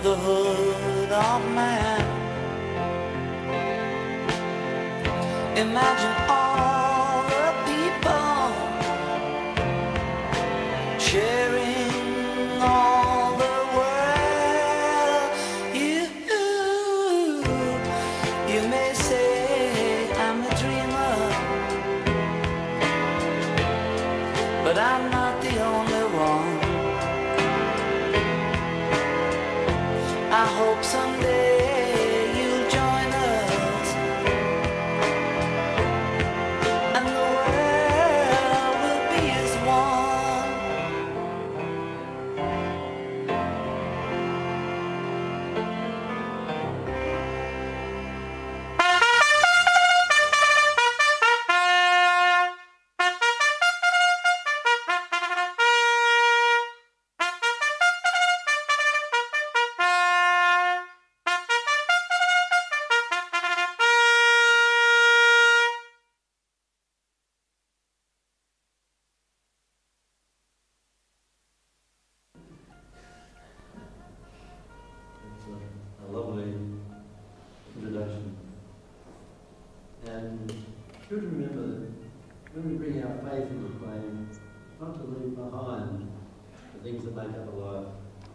brotherhood of man. Imagine all the people sharing all the world. You may say I'm a dreamer, but I'm not the only one. I hope someday you'll join us, and the world will be as one. A lovely introduction. And should remember that when we bring our faith into play, not to leave behind the things that make up a life.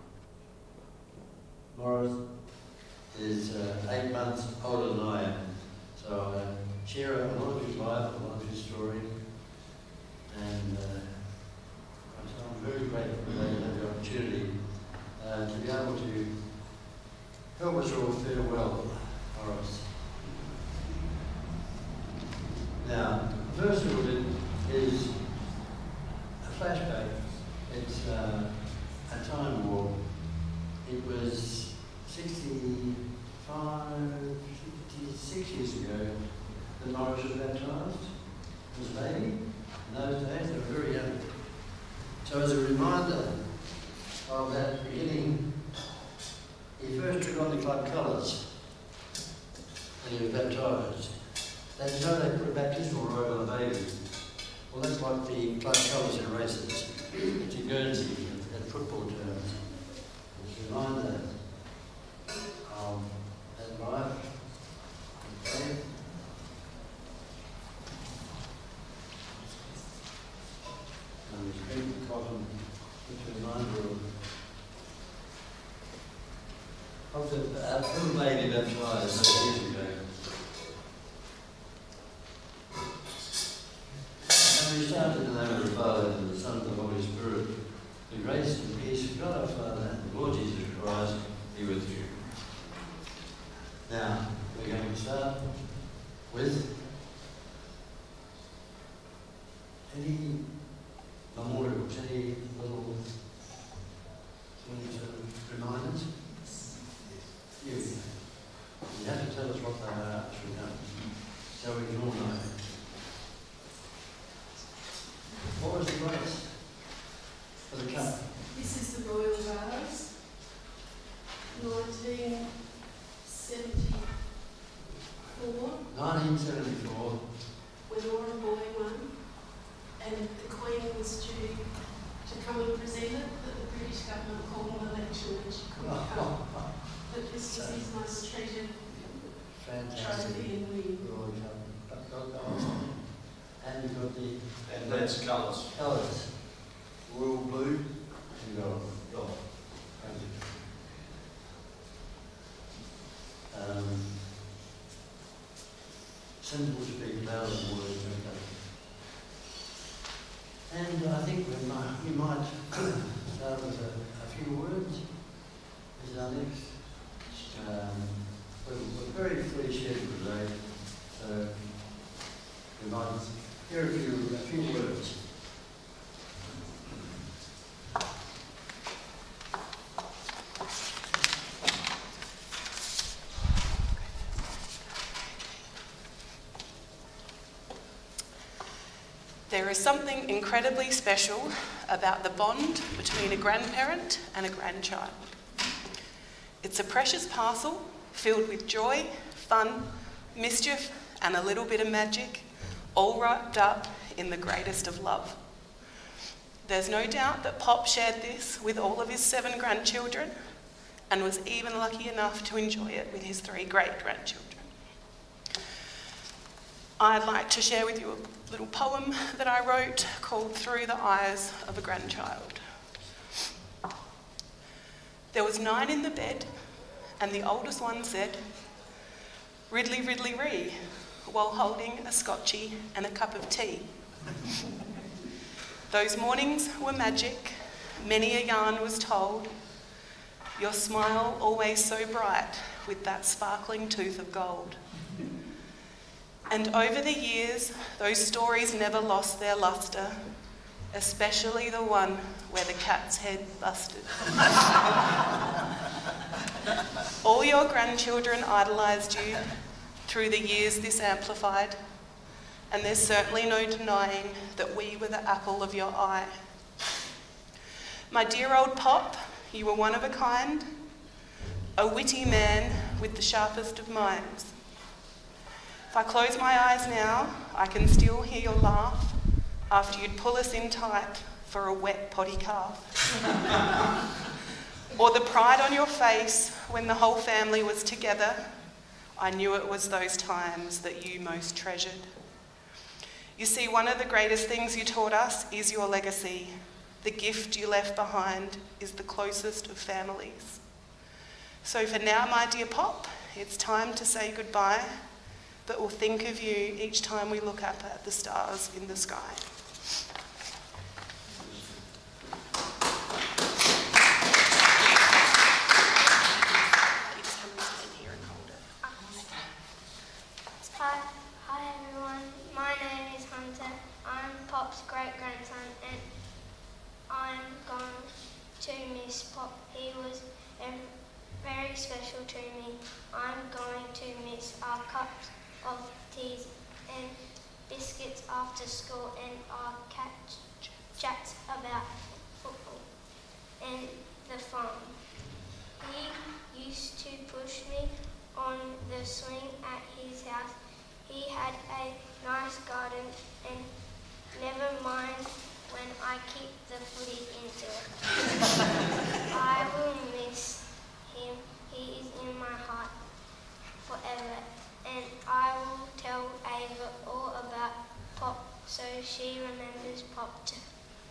Morris is 8 months older than I am, so I share a lot of his life, a lot of his story, and so I'm very grateful that I have the opportunity to be able to help us all farewell, Morris. Now, the first little bit is a flashback. It's a time warp. It was 66 years ago that Morris was baptised as a baby. In those days, they were very young. So as a reminder of that beginning, he first took on the club colours and he was baptised. They know they put a baptismal robe on a baby. Well, that's like the club colours in races. It's a Guernsey at football terms. It's a reminder of that life. Okay. And the strength of cotton, it's a reminder of the little lady baptised 8 years ago. And we started in the name of the Father and the Son and the Holy Spirit. The grace and peace of God our Father and the Lord Jesus Christ be with you. Now, we're going to start with any memorials, any little things that remind us. You have to tell us what they are so we can all know. What was the grace for the cup? This is the Royal Vase, 1974. 1974. When Laura Boy won, and the Queen was due to come and present it, but the British government called an election and she couldn't come. But this is his most treasured trophy in the Royal Cup. And you've got the... And that's colours. Colours. Royal blue and gold. Gold. Symbols speak louder than words, don't they? And I think we might start with a few words. This is our next. We're very fully scheduled today, so we might hear a few words. There is something incredibly special about the bond between a grandparent and a grandchild. It's a precious parcel filled with joy, fun, mischief, and a little bit of magic, all wrapped up in the greatest of love. There's no doubt that Pop shared this with all of his 7 grandchildren, and was even lucky enough to enjoy it with his 3 great-grandchildren. I'd like to share with you a little poem that I wrote called Through the Eyes of a Grandchild. There was 9 in the bed, and the oldest one said, "Riddly, riddly, ree," while holding a scotchie and a cup of tea. Those mornings were magic, many a yarn was told, your smile always so bright with that sparkling tooth of gold. And over the years, those stories never lost their lustre, especially the one where the cat's head busted. All your grandchildren idolised you, through the years this amplified, and there's certainly no denying that we were the apple of your eye. My dear old Pop, you were one of a kind, a witty man with the sharpest of minds. If I close my eyes now, I can still hear your laugh after you'd pull us in tight for a wet potty calf. Or the pride on your face when the whole family was together. I knew it was those times that you most treasured. You see, one of the greatest things you taught us is your legacy. The gift you left behind is the closest of families. So for now, my dear Pop, it's time to say goodbye, but we'll think of you each time we look up at the stars in the sky. Hi everyone, my name is Hunter. I'm Pop's great-grandson and I'm going to miss Pop. He was very special to me. I'm going to miss our cups of teas and biscuits after school and our chats about football and the farm. He used to push me on the swing at his house. He had a nice garden and never mind when I kick the footy into it. I will miss him. He is in my heart forever. And I will tell Ava all about Pop so she remembers Pop too.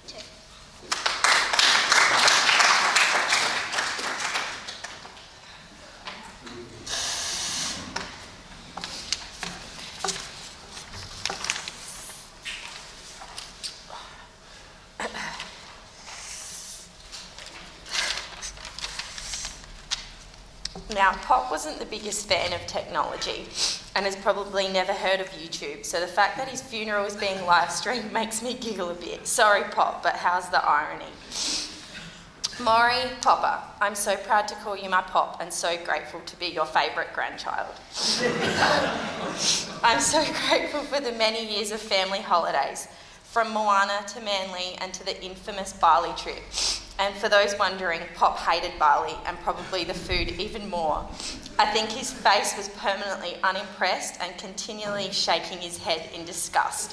Now, Pop wasn't the biggest fan of technology and has probably never heard of YouTube, so the fact that his funeral is being live streamed makes me giggle a bit. Sorry, Pop, but how's the irony? Maury Popper, I'm so proud to call you my Pop and so grateful to be your favourite grandchild. I'm so grateful for the many years of family holidays, from Moana to Manly and to the infamous Bali trip. And for those wondering, Pop hated Bali and probably the food even more. I think his face was permanently unimpressed and continually shaking his head in disgust.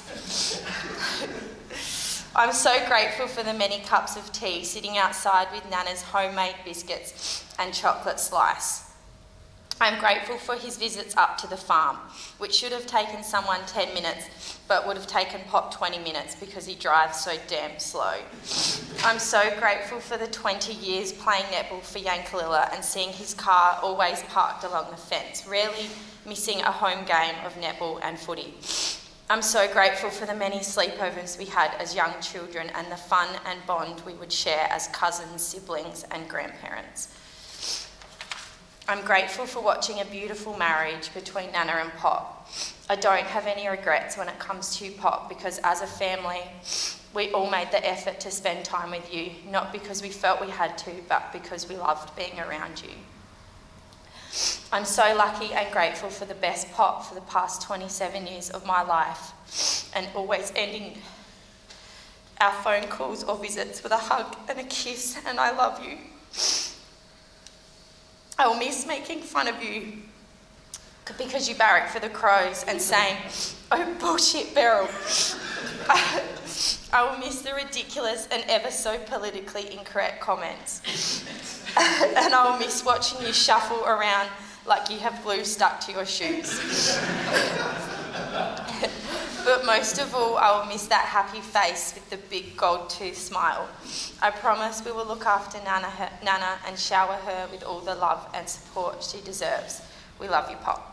I'm so grateful for the many cups of tea sitting outside with Nana's homemade biscuits and chocolate slice. I'm grateful for his visits up to the farm, which should have taken someone 10 minutes, but would have taken Pop 20 minutes because he drives so damn slow. I'm so grateful for the 20 years playing netball for Yankalilla and seeing his car always parked along the fence, rarely missing a home game of netball and footy. I'm so grateful for the many sleepovers we had as young children and the fun and bond we would share as cousins, siblings and grandparents. I'm grateful for watching a beautiful marriage between Nana and Pop. I don't have any regrets when it comes to Pop because as a family, we all made the effort to spend time with you, not because we felt we had to, but because we loved being around you. I'm so lucky and grateful for the best Pop for the past 27 years of my life and always ending our phone calls or visits with a hug and a kiss and I love you. I will miss making fun of you because you barrack for the Crows and saying, "Oh bullshit, Beryl." I will miss the ridiculous and ever so politically incorrect comments. And I'll miss watching you shuffle around like you have glue stuck to your shoes. But most of all, I will miss that happy face with the big gold tooth smile. I promise we will look after Nana and shower her with all the love and support she deserves. We love you, Pop.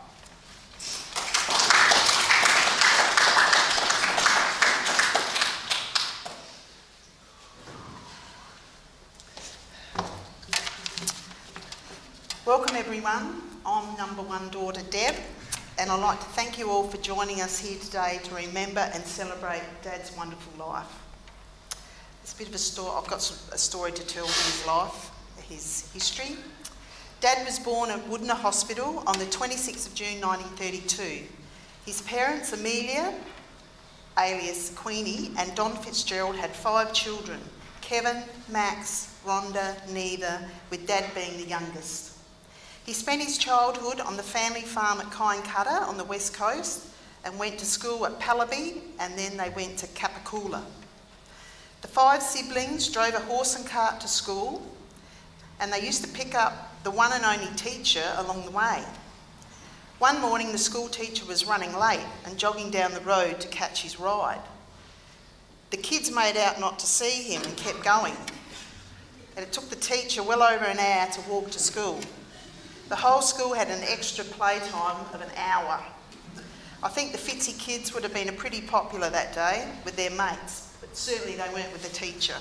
Welcome everyone. I'm number one daughter Deb, and I'd like to thank you all for joining us here today to remember and celebrate Dad's wonderful life. It's a bit of a story. I've got a story to tell of his life, his history. Dad was born at Woodner Hospital on the 26th of June 1932. His parents, Amelia, alias Queenie, and Don Fitzgerald had 5 children: Kevin, Max, Rhonda, Neva, with Dad being the youngest. He spent his childhood on the family farm at Kynecutter on the west coast and went to school at Pallaby, and then they went to Capicoola. The 5 siblings drove a horse and cart to school, and they used to pick up the one and only teacher along the way. One morning the school teacher was running late and jogging down the road to catch his ride. The kids made out not to see him and kept going, and it took the teacher well over an hour to walk to school. The whole school had an extra playtime of an hour. I think the Fitzy kids would have been pretty popular that day with their mates, but certainly they weren't with the teacher.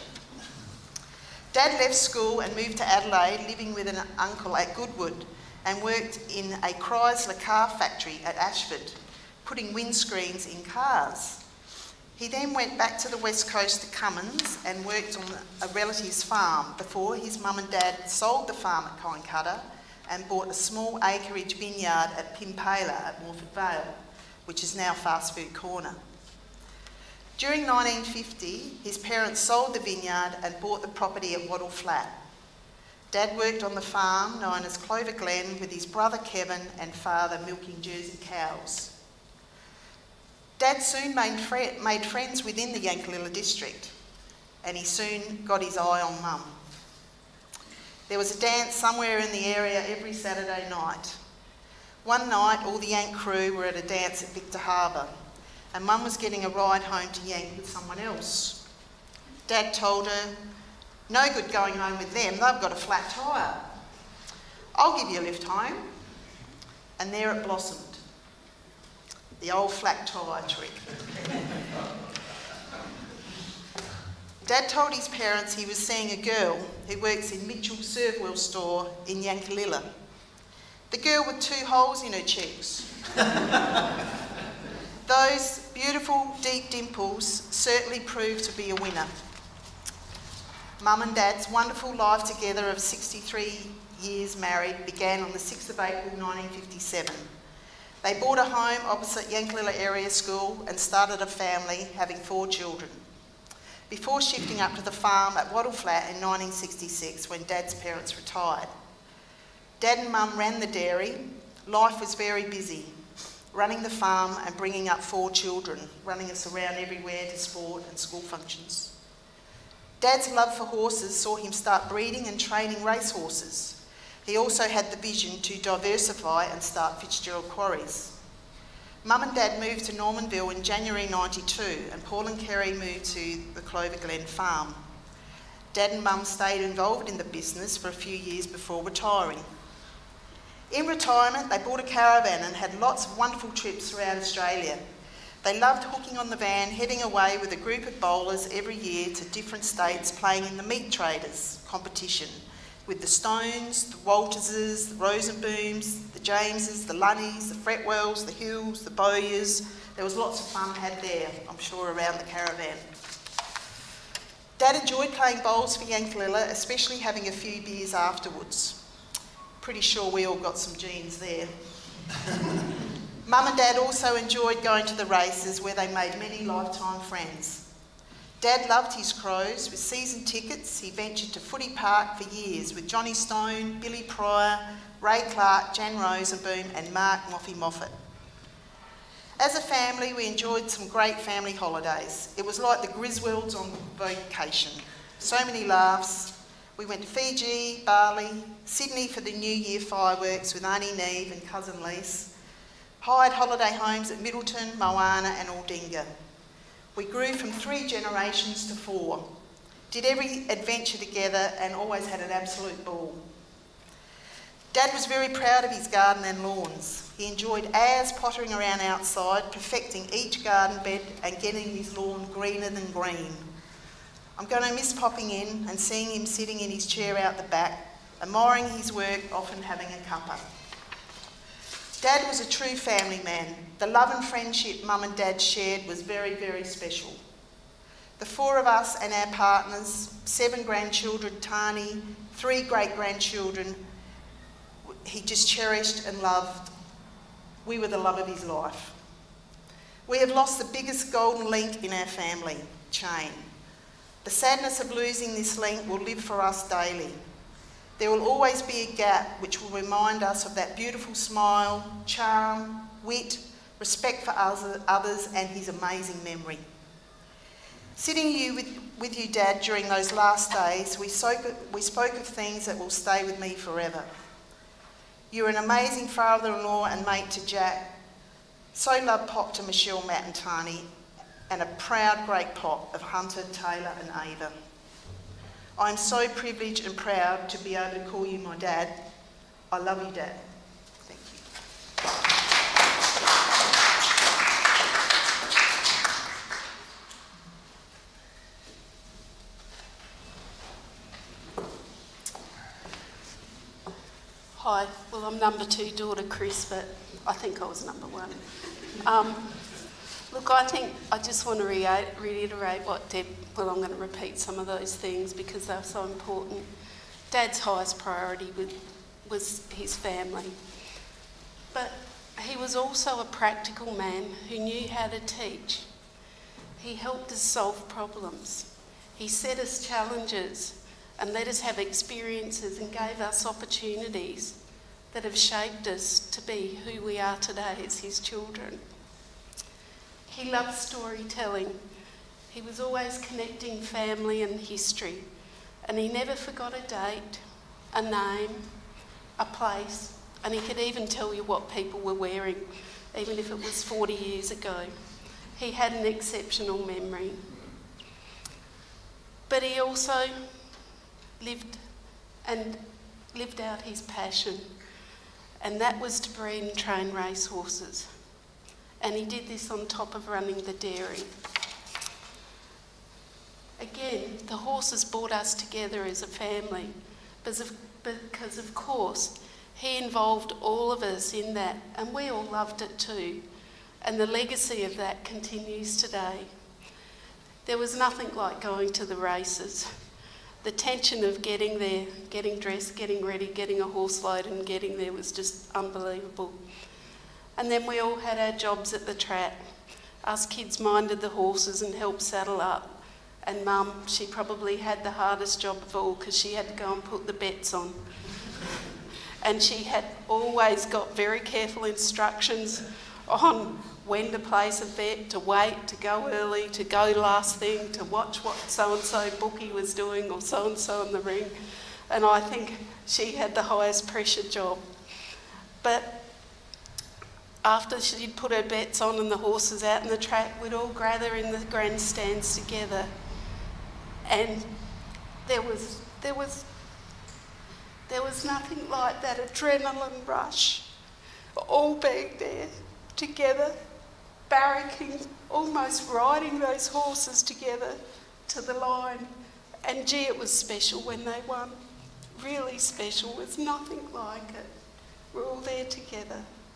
Dad left school and moved to Adelaide, living with an uncle at Goodwood, and worked in a Chrysler car factory at Ashford, putting windscreens in cars. He then went back to the west coast to Cummins and worked on a relative's farm before his mum and dad sold the farm at Kynecutter and bought a small acreage vineyard at Pimpala at Morford Vale, which is now Fast Food Corner. During 1950, his parents sold the vineyard and bought the property at Wattle Flat. Dad worked on the farm known as Clover Glen with his brother Kevin and father milking Jersey cows. Dad soon made friends within the Yankalilla district, and he soon got his eye on Mum. There was a dance somewhere in the area every Saturday night. One night, all the Yank crew were at a dance at Victor Harbour, and Mum was getting a ride home to Yank with someone else. Dad told her, "No good going home with them, they've got a flat tyre. I'll give you a lift home." And there it blossomed. The old flat tyre trick. Dad told his parents he was seeing a girl who works in Mitchell Servewell store in Yankalilla. The girl with 2 holes in her cheeks. Those beautiful deep dimples certainly proved to be a winner. Mum and Dad's wonderful life together of 63 years married began on the 6th of April 1957. They bought a home opposite Yankalilla Area School and started a family, having 4 children, before shifting up to the farm at Wattle Flat in 1966 when Dad's parents retired. Dad and Mum ran the dairy. Life was very busy, running the farm and bringing up 4 children, running us around everywhere to sport and school functions. Dad's love for horses saw him start breeding and training racehorses. He also had the vision to diversify and start Fitzgerald Quarries. Mum and Dad moved to Normanville in January 92, and Paul and Kerry moved to the Clover Glen farm. Dad and Mum stayed involved in the business for a few years before retiring. In retirement, they bought a caravan and had lots of wonderful trips throughout Australia. They loved hooking on the van, heading away with a group of bowlers every year to different states, playing in the meat traders competition with the Stones, the Walterses, the Rosenbooms, the Jameses, the Lunnies, the Fretwells, the Hills, the Bowyers. There was lots of fun had there, I'm sure, around the caravan. Dad enjoyed playing bowls for Yankalilla, especially having a few beers afterwards. Pretty sure we all got some genes there. Mum and Dad also enjoyed going to the races, where they made many lifetime friends. Dad loved his crows. With season tickets, he ventured to Footy Park for years with Johnny Stone, Billy Pryor, Ray Clark, Jan Rosenboom and Mark Moffy Moffat. As a family, we enjoyed some great family holidays. It was like the Griswolds on vacation. So many laughs. We went to Fiji, Bali, Sydney for the New Year fireworks with Auntie Neve and cousin Lise. Hired holiday homes at Middleton, Moana and Aldinga. We grew from 3 generations to 4. Did every adventure together and always had an absolute ball. Dad was very proud of his garden and lawns. He enjoyed hours pottering around outside, perfecting each garden bed and getting his lawn greener than green. I'm going to miss popping in and seeing him sitting in his chair out the back, admiring his work, often having a cuppa. Dad was a true family man. The love and friendship Mum and Dad shared was very, very special. The 4 of us and our partners, 7 grandchildren, Tani, 3 great-grandchildren, he just cherished and loved. We were the love of his life. We have lost the biggest golden link in our family chain. The sadness of losing this link will live for us daily. There will always be a gap which will remind us of that beautiful smile, charm, wit, respect for others and his amazing memory. Sitting with you, Dad, during those last days, we spoke of things that will stay with me forever. You're an amazing father-in-law and mate to Jack. So loved Pop to Michelle, Matt and Tani, and a proud great Pop of Hunter, Taylor and Ava. I'm so privileged and proud to be able to call you my dad. I love you, Dad. Thank you. Hi, well I'm number 2 daughter Chris, but I think I was number 1. Look, I just want to reiterate what Deb, well I'm going to repeat some of those things because they're so important. Dad's highest priority was his family, but he was also a practical man who knew how to teach. He helped us solve problems. He set us challenges and let us have experiences and gave us opportunities that have shaped us to be who we are today as his children. He loved storytelling. He was always connecting family and history, and he never forgot a date, a name, a place, and he could even tell you what people were wearing, even if it was 40 years ago. He had an exceptional memory. But he also lived out his passion, and that was to breed and train racehorses. And he did this on top of running the dairy. Again, the horses brought us together as a family because of course he involved all of us in that, and we all loved it too. And the legacy of that continues today. There was nothing like going to the races. The tension of getting there, getting dressed, getting ready, getting a horse load and getting there was just unbelievable. And then we all had our jobs at the track. Us kids minded the horses and helped saddle up. And Mum, she probably had the hardest job of all because she had to go and put the bets on. And she had always got very careful instructions on when to place a bet, to wait, to go early, to go last thing, to watch what so-and-so bookie was doing or so-and-so in the ring. And I think she had the highest pressure job. But after she'd put her bets on and the horses out in the track, we'd all gather in the grandstands together. And there was nothing like that adrenaline rush, all being there together, barracking, almost riding those horses together to the line. And gee, it was special when they won. Really special. There's nothing like it. We're all there together.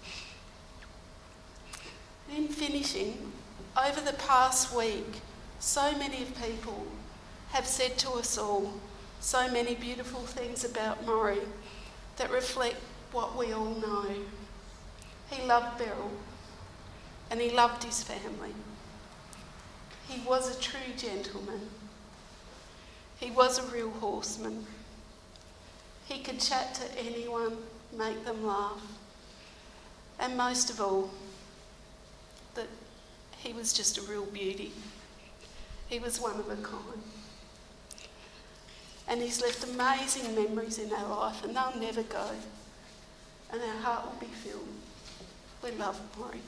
In finishing, over the past week, so many people have said to us all so many beautiful things about Maury that reflect what we all know. He loved Beryl and he loved his family. He was a true gentleman. He was a real horseman. He could chat to anyone, make them laugh. And most of all, that he was just a real beauty. He was one of a kind. And he's left amazing memories in our life, and they'll never go. And our heart will be filled. We love Maury.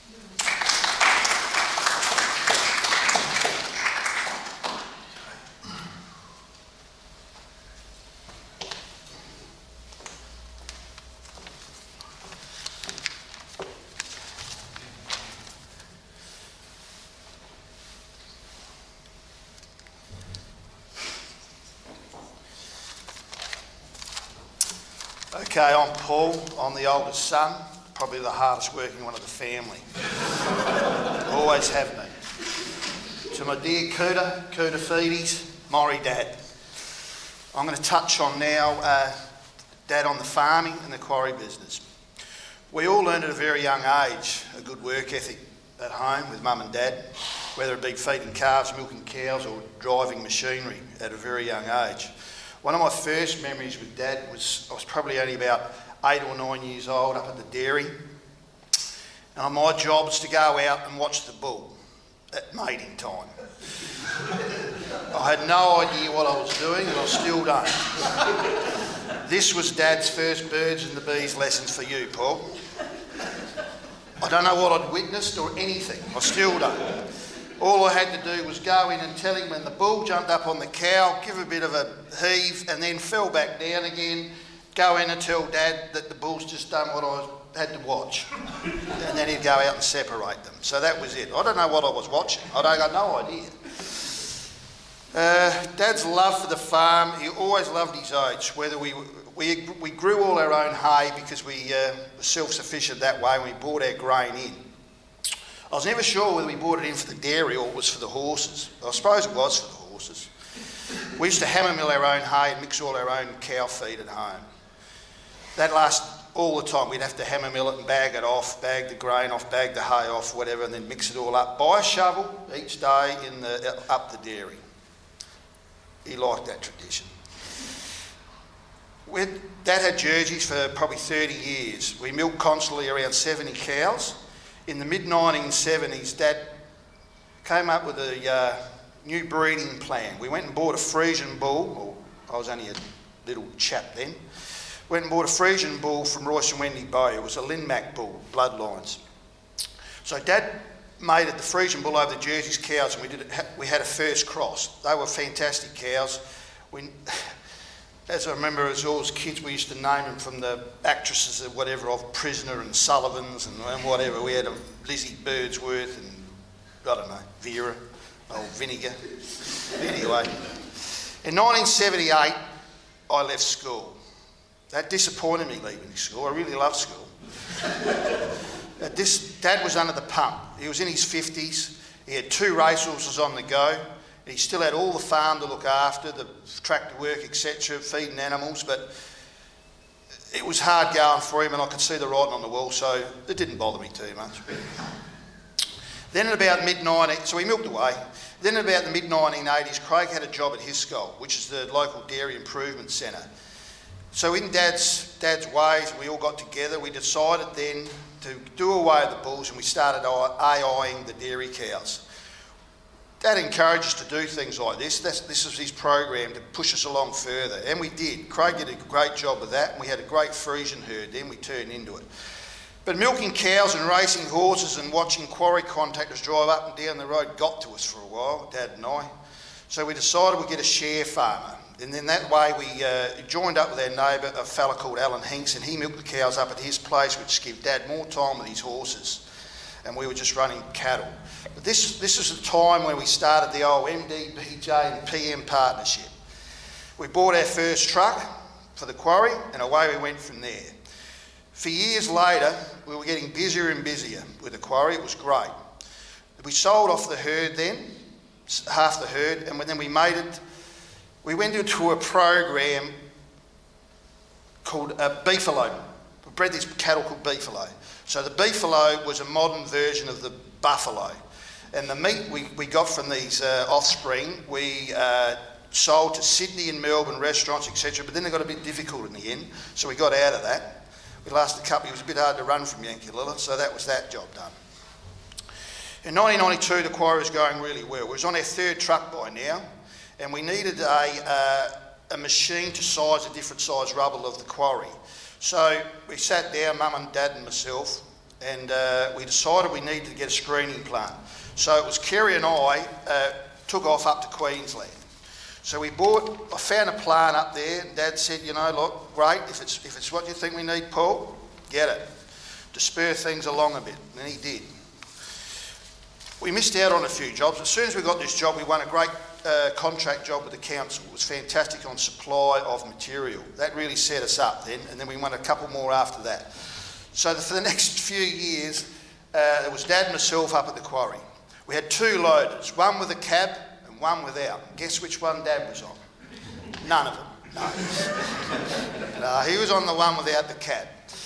Okay, I'm Paul. I'm the oldest son, probably the hardest working one of the family. Always have been. To my dear Cooter Feedies, Maury Dad. I'm going to touch on now Dad on the farming and the quarry business. We all learned at a very young age a good work ethic at home with Mum and Dad, whether it be feeding calves, milking cows or driving machinery at a very young age. One of my first memories with Dad was, I was probably only about 8 or 9 years old up at the dairy. And my job was to go out and watch the bull at mating time. I had no idea what I was doing and I still don't. This was Dad's first birds and the bees lessons for you, Paul. I don't know what I'd witnessed or anything, I still don't. All I had to do was go in and tell him when the bull jumped up on the cow, give a bit of a heave and then fell back down again, go in and tell Dad that the bull's just done what I had to watch. And then he'd go out and separate them. So that was it. I don't know what I was watching. I got no idea. Dad's love for the farm, he always loved his oats. Whether we grew all our own hay because we were self-sufficient that way and we bought our grain in. I was never sure whether we bought it in for the dairy or it was for the horses. I suppose it was for the horses. We used to hammer mill our own hay and mix all our own cow feed at home. That lasted all the time. We'd have to hammer mill it and bag it off, bag the grain off, bag the hay off, whatever, and then mix it all up by a shovel each day up the dairy. He liked that tradition. Dad had Jerseys for probably 30 years. We milked constantly around 70 cows. In the mid-1970s, Dad came up with a new breeding plan. We went and bought a Frisian bull, I was only a little chap then, went and bought a Frisian bull from Royce and Wendy Bow. It was a Linmac bull, bloodlines. So Dad mated the Frisian bull over the Jerseys cows and we had a first cross. They were fantastic cows. As I remember, as all as kids, we used to name them from the actresses or whatever of Prisoner and Sullivans and whatever. We had a Lizzie Birdsworth and, I don't know, Vera, old Vinegar. Anyway, in 1978, I left school. That disappointed me leaving school. I really loved school. Dad was under the pump. He was in his 50s. He had 2 racehorses on the go. He still had all the farm to look after, the tractor work, etc., feeding animals, but it was hard going for him and I could see the writing on the wall, so it didn't bother me too much. Then at about so we milked away. Then at about the mid-1980s, Craig had a job at Hiscoll, which is the local dairy improvement centre. So in Dad's ways, we all got together, we decided then to do away with the bulls and we started AIing the dairy cows. Dad encouraged us to do things like this. This was his program to push us along further, and we did. Craig did a great job with that, and we had a great Frisian herd then, we turned into it. But milking cows and racing horses and watching quarry contractors drive up and down the road got to us for a while, Dad and I. So we decided we'd get a share farmer, and then that way we joined up with our neighbour, a fella called Alan Hinks, and he milked the cows up at his place, which gave Dad more time with his horses, and we were just running cattle. But this was the time when we started the old MD, BJ and PM partnership. We bought our first truck for the quarry and away we went from there. For years later, we were getting busier and busier with the quarry. It was great. We sold off the herd then, half the herd, and then we went into a program called Beefalo. We bred these cattle called Beefalo. So the Beefalo was a modern version of the buffalo. And the meat we got from these offspring, we sold to Sydney and Melbourne restaurants, etc. But then it got a bit difficult in the end, so we got out of that. We lasted a couple, it was a bit hard to run from Yankulilla, so that was that job done. In 1992, the quarry was going really well. We was on our 3rd truck by now, and we needed a a machine to size a different size rubble of the quarry. So we sat down, Mum and Dad and myself, and we decided we needed to get a screening plant. So it was Kerry and I took off up to Queensland. So I found a plant up there, and Dad said, you know, look, great, if it's what you think we need, Paul, get it, to spur things along a bit, and he did. We missed out on a few jobs. As soon as we got this job, we won a great contract job with the council. It was fantastic on supply of material. That really set us up then, and then we won a couple more after that. So for the next few years, it was Dad and myself up at the quarry. We had two loaders, one with a cab and one without. Guess which one Dad was on? None of them, no. No, he was on the one without the cab.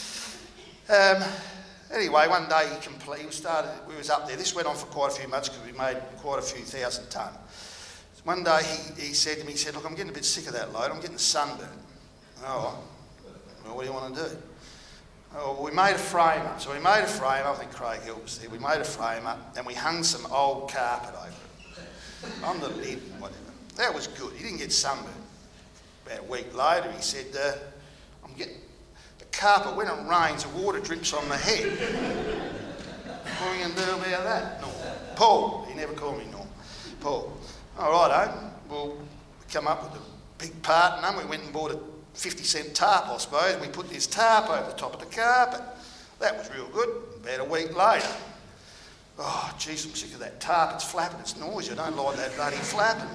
Anyway, one day we was up there. This went on for quite a few months because we made quite a few thousand tonne. One day he said to me, look, I'm getting a bit sick of that load. I'm getting sunburned. Oh, well, what do you want to do? Oh, we made a frame up. So we made a frame up. I think Craig helped us there. We made a frame up and we hung some old carpet over it. On the lid, whatever. That was good. He didn't get sunburned. About a week later, he said, I'm getting... carpet, when it rains, the water drips on the head. What are we going to do about that? No. Paul. He never called me Norm. Paul. All right, well, we come up with a big part, and we went and bought a 50-cent tarp, I suppose, and we put this tarp over the top of the carpet. That was real good. About a week later, oh, geez, I'm sick of that tarp. It's flapping, it's noisy. I don't like that bloody flapping.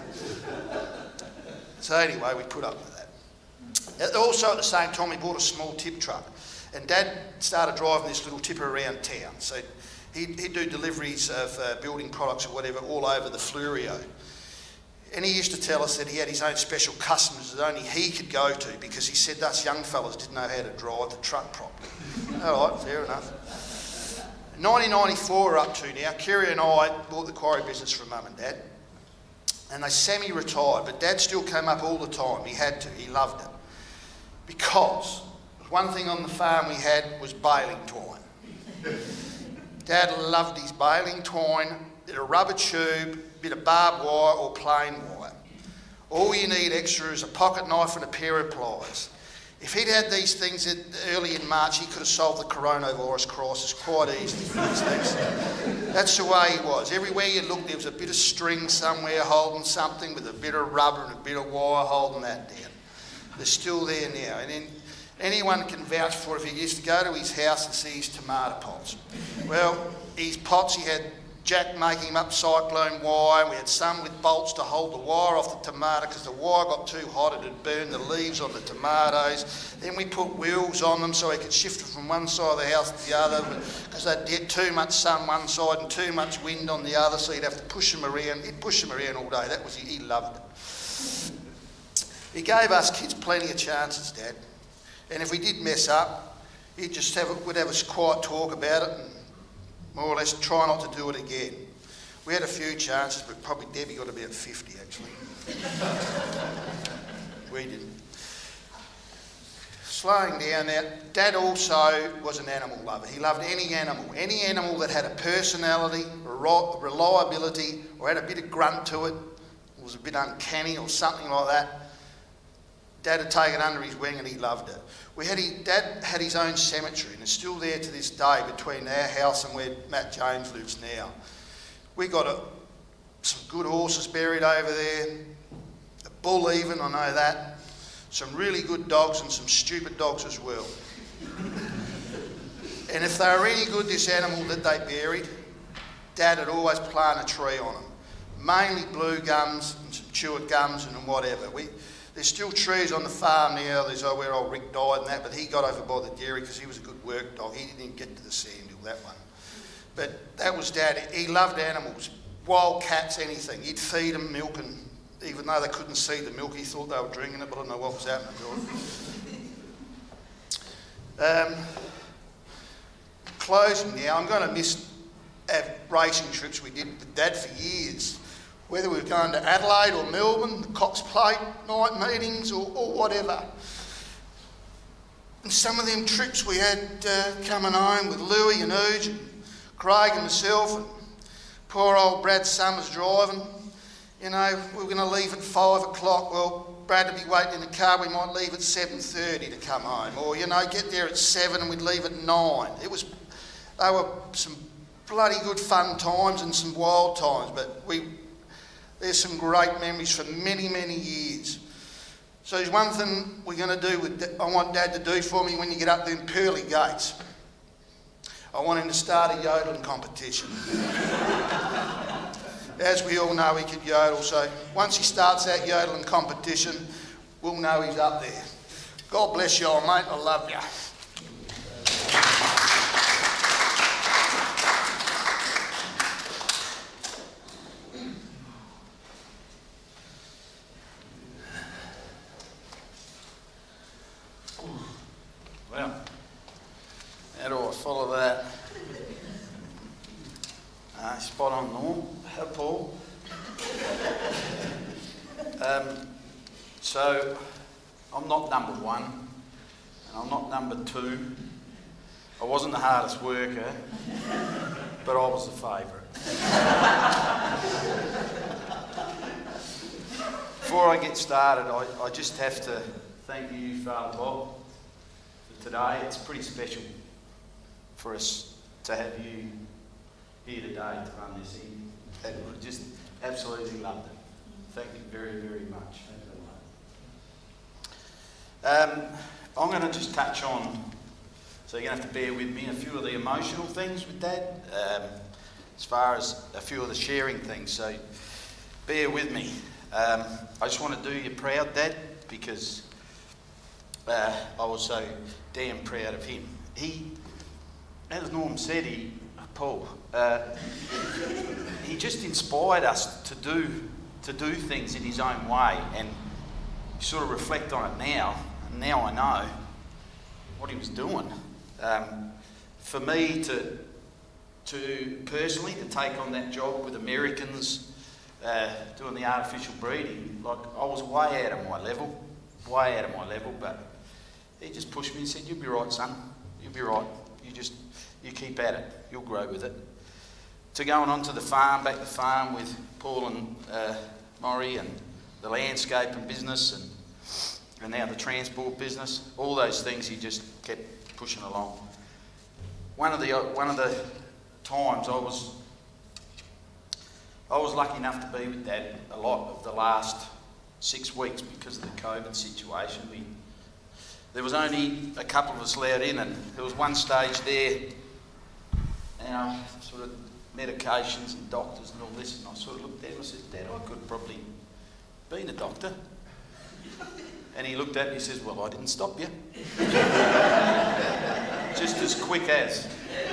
So anyway, we put up with that. Also, at the same time, we bought a small tip truck, and Dad started driving this little tipper around town. So he'd do deliveries of building products or whatever all over the Flurio. And he used to tell us that he had his own special customers that only he could go to because he said us young fellas didn't know how to drive the truck properly. All right, fair enough. 1994 we're up to now. Kerry and I bought the quarry business from Mum and Dad, and they semi-retired, but Dad still came up all the time. He had to, he loved it. Because one thing on the farm we had was baling twine. Dad loved his baling twine, bit of rubber tube, bit of barbed wire or plain wire. All you need extra is a pocket knife and a pair of pliers. If he'd had these things early in March, he could have solved the coronavirus crisis quite easily for these things. That's the way he was. Everywhere you looked, there was a bit of string somewhere holding something with a bit of rubber and a bit of wire holding that down. They're still there now. And then anyone can vouch for it if you used to go to his house and see his tomato pots. Well, his pots, he had Jack making him up cyclone wire. We had some with bolts to hold the wire off the tomato because the wire got too hot, it had burned the leaves on the tomatoes. Then we put wheels on them so he could shift it from one side of the house to the other because they'd get too much sun one side and too much wind on the other, so he'd have to push them around. He'd push them around all day. That was, he loved it. He gave us kids plenty of chances, Dad. And if we did mess up, he'd just we'd have a quiet talk about it and more or less try not to do it again. We had a few chances, but probably Debbie got about 50 actually. We didn't. Slowing down now, Dad also was an animal lover. He loved any animal that had a personality, reliability, or had a bit of grunt to it, or was a bit uncanny or something like that. Dad had taken it under his wing and he loved it. Dad had his own cemetery and it's still there to this day between our house and where Matt James lives now. We got some good horses buried over there, a bull even, I know that, some really good dogs and some stupid dogs as well. And if they were any good, this animal that they buried, Dad would always plant a tree on them. Mainly blue gums and some chewed gums and whatever. There's still trees on the farm now. There's where old Rick died and that, but he got over by the dairy because he was a good work dog. He didn't get to the sand hill, that one. But that was Dad. He loved animals, wild cats, anything. He'd feed them milk, and even though they couldn't see the milk, he thought they were drinking it, but I don't know what was happening to it. Closing now, I'm going to miss racing trips we did with Dad for years. Whether we were going to Adelaide or Melbourne, the Cox Plate night meetings or whatever. And some of them trips we had coming home with Louie and Ooge and Craig and myself and poor old Brad Summers driving. You know, we were going to leave at 5 o'clock. Well, Brad would be waiting in the car, we might leave at 7:30 to come home, or, you know, get there at 7 and we'd leave at 9. They were some bloody good fun times and some wild times, but there's some great memories for many, many years. So there's one thing we're going to do I want Dad to do for me when you get up there in Pearly Gates. I want him to start a yodeling competition. As we all know, he could yodel, so once he starts that yodeling competition, we'll know he's up there. God bless you all, mate. I love you. Well, how do I follow that? Spot on, Norm. Paul. So, I'm not number 1, and I'm not number 2. I wasn't the hardest worker, but I was the favourite. Before I get started, I just have to thank you, Father Bob, for today. It's pretty special for us to have you here today to run this in. And we just absolutely loved it. Thank you very, very much. I'm going to just touch on, so you're going to have to bear with me, a few of the emotional things with Dad, as far as a few of the sharing things, so bear with me. I just want to do you proud, Dad, because I was so damn proud of him. He, as Norm said, Paul, he just inspired us to do things in his own way, and you sort of reflect on it now, and now I know what he was doing. For me to personally to take on that job with Americans, doing the artificial breeding, like I was way out of my level, but he just pushed me and said, "You'll be right, son, you'll be right, you keep at it, you'll grow with it." To going onto the farm, back to the farm with Paul and Maury, and the landscaping business, and now the transport business, all those things he just kept pushing along. One of the times I was lucky enough to be with Dad a lot of the last 6 weeks because of the COVID situation. There was only a couple of us allowed in, and there was one stage there, sort of medications and doctors and all this, and I sort of looked at him and I said, "Dad, I could have probably been a doctor." And he looked at me and he says, "Well, I didn't stop you." Just as quick as.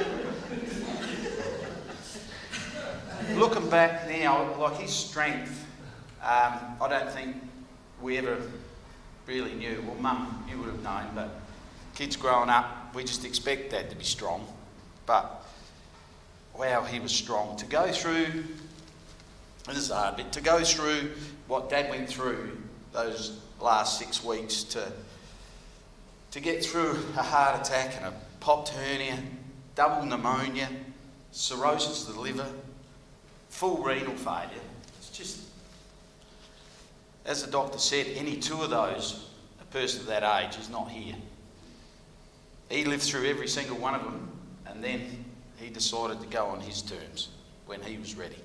Looking back now, like his strength, I don't think we ever really knew. Well, Mum, you would have known, but kids growing up, we just expect Dad to be strong. But wow, he was strong. To go through, and this is a hard bit, to go through what Dad went through those last 6 weeks, to get through a heart attack and a popped hernia, double pneumonia, cirrhosis of the liver, full renal failure. It's just, as the doctor said, any two of those, a person of that age is not here. He lived through every single one of them, and then he decided to go on his terms when he was ready.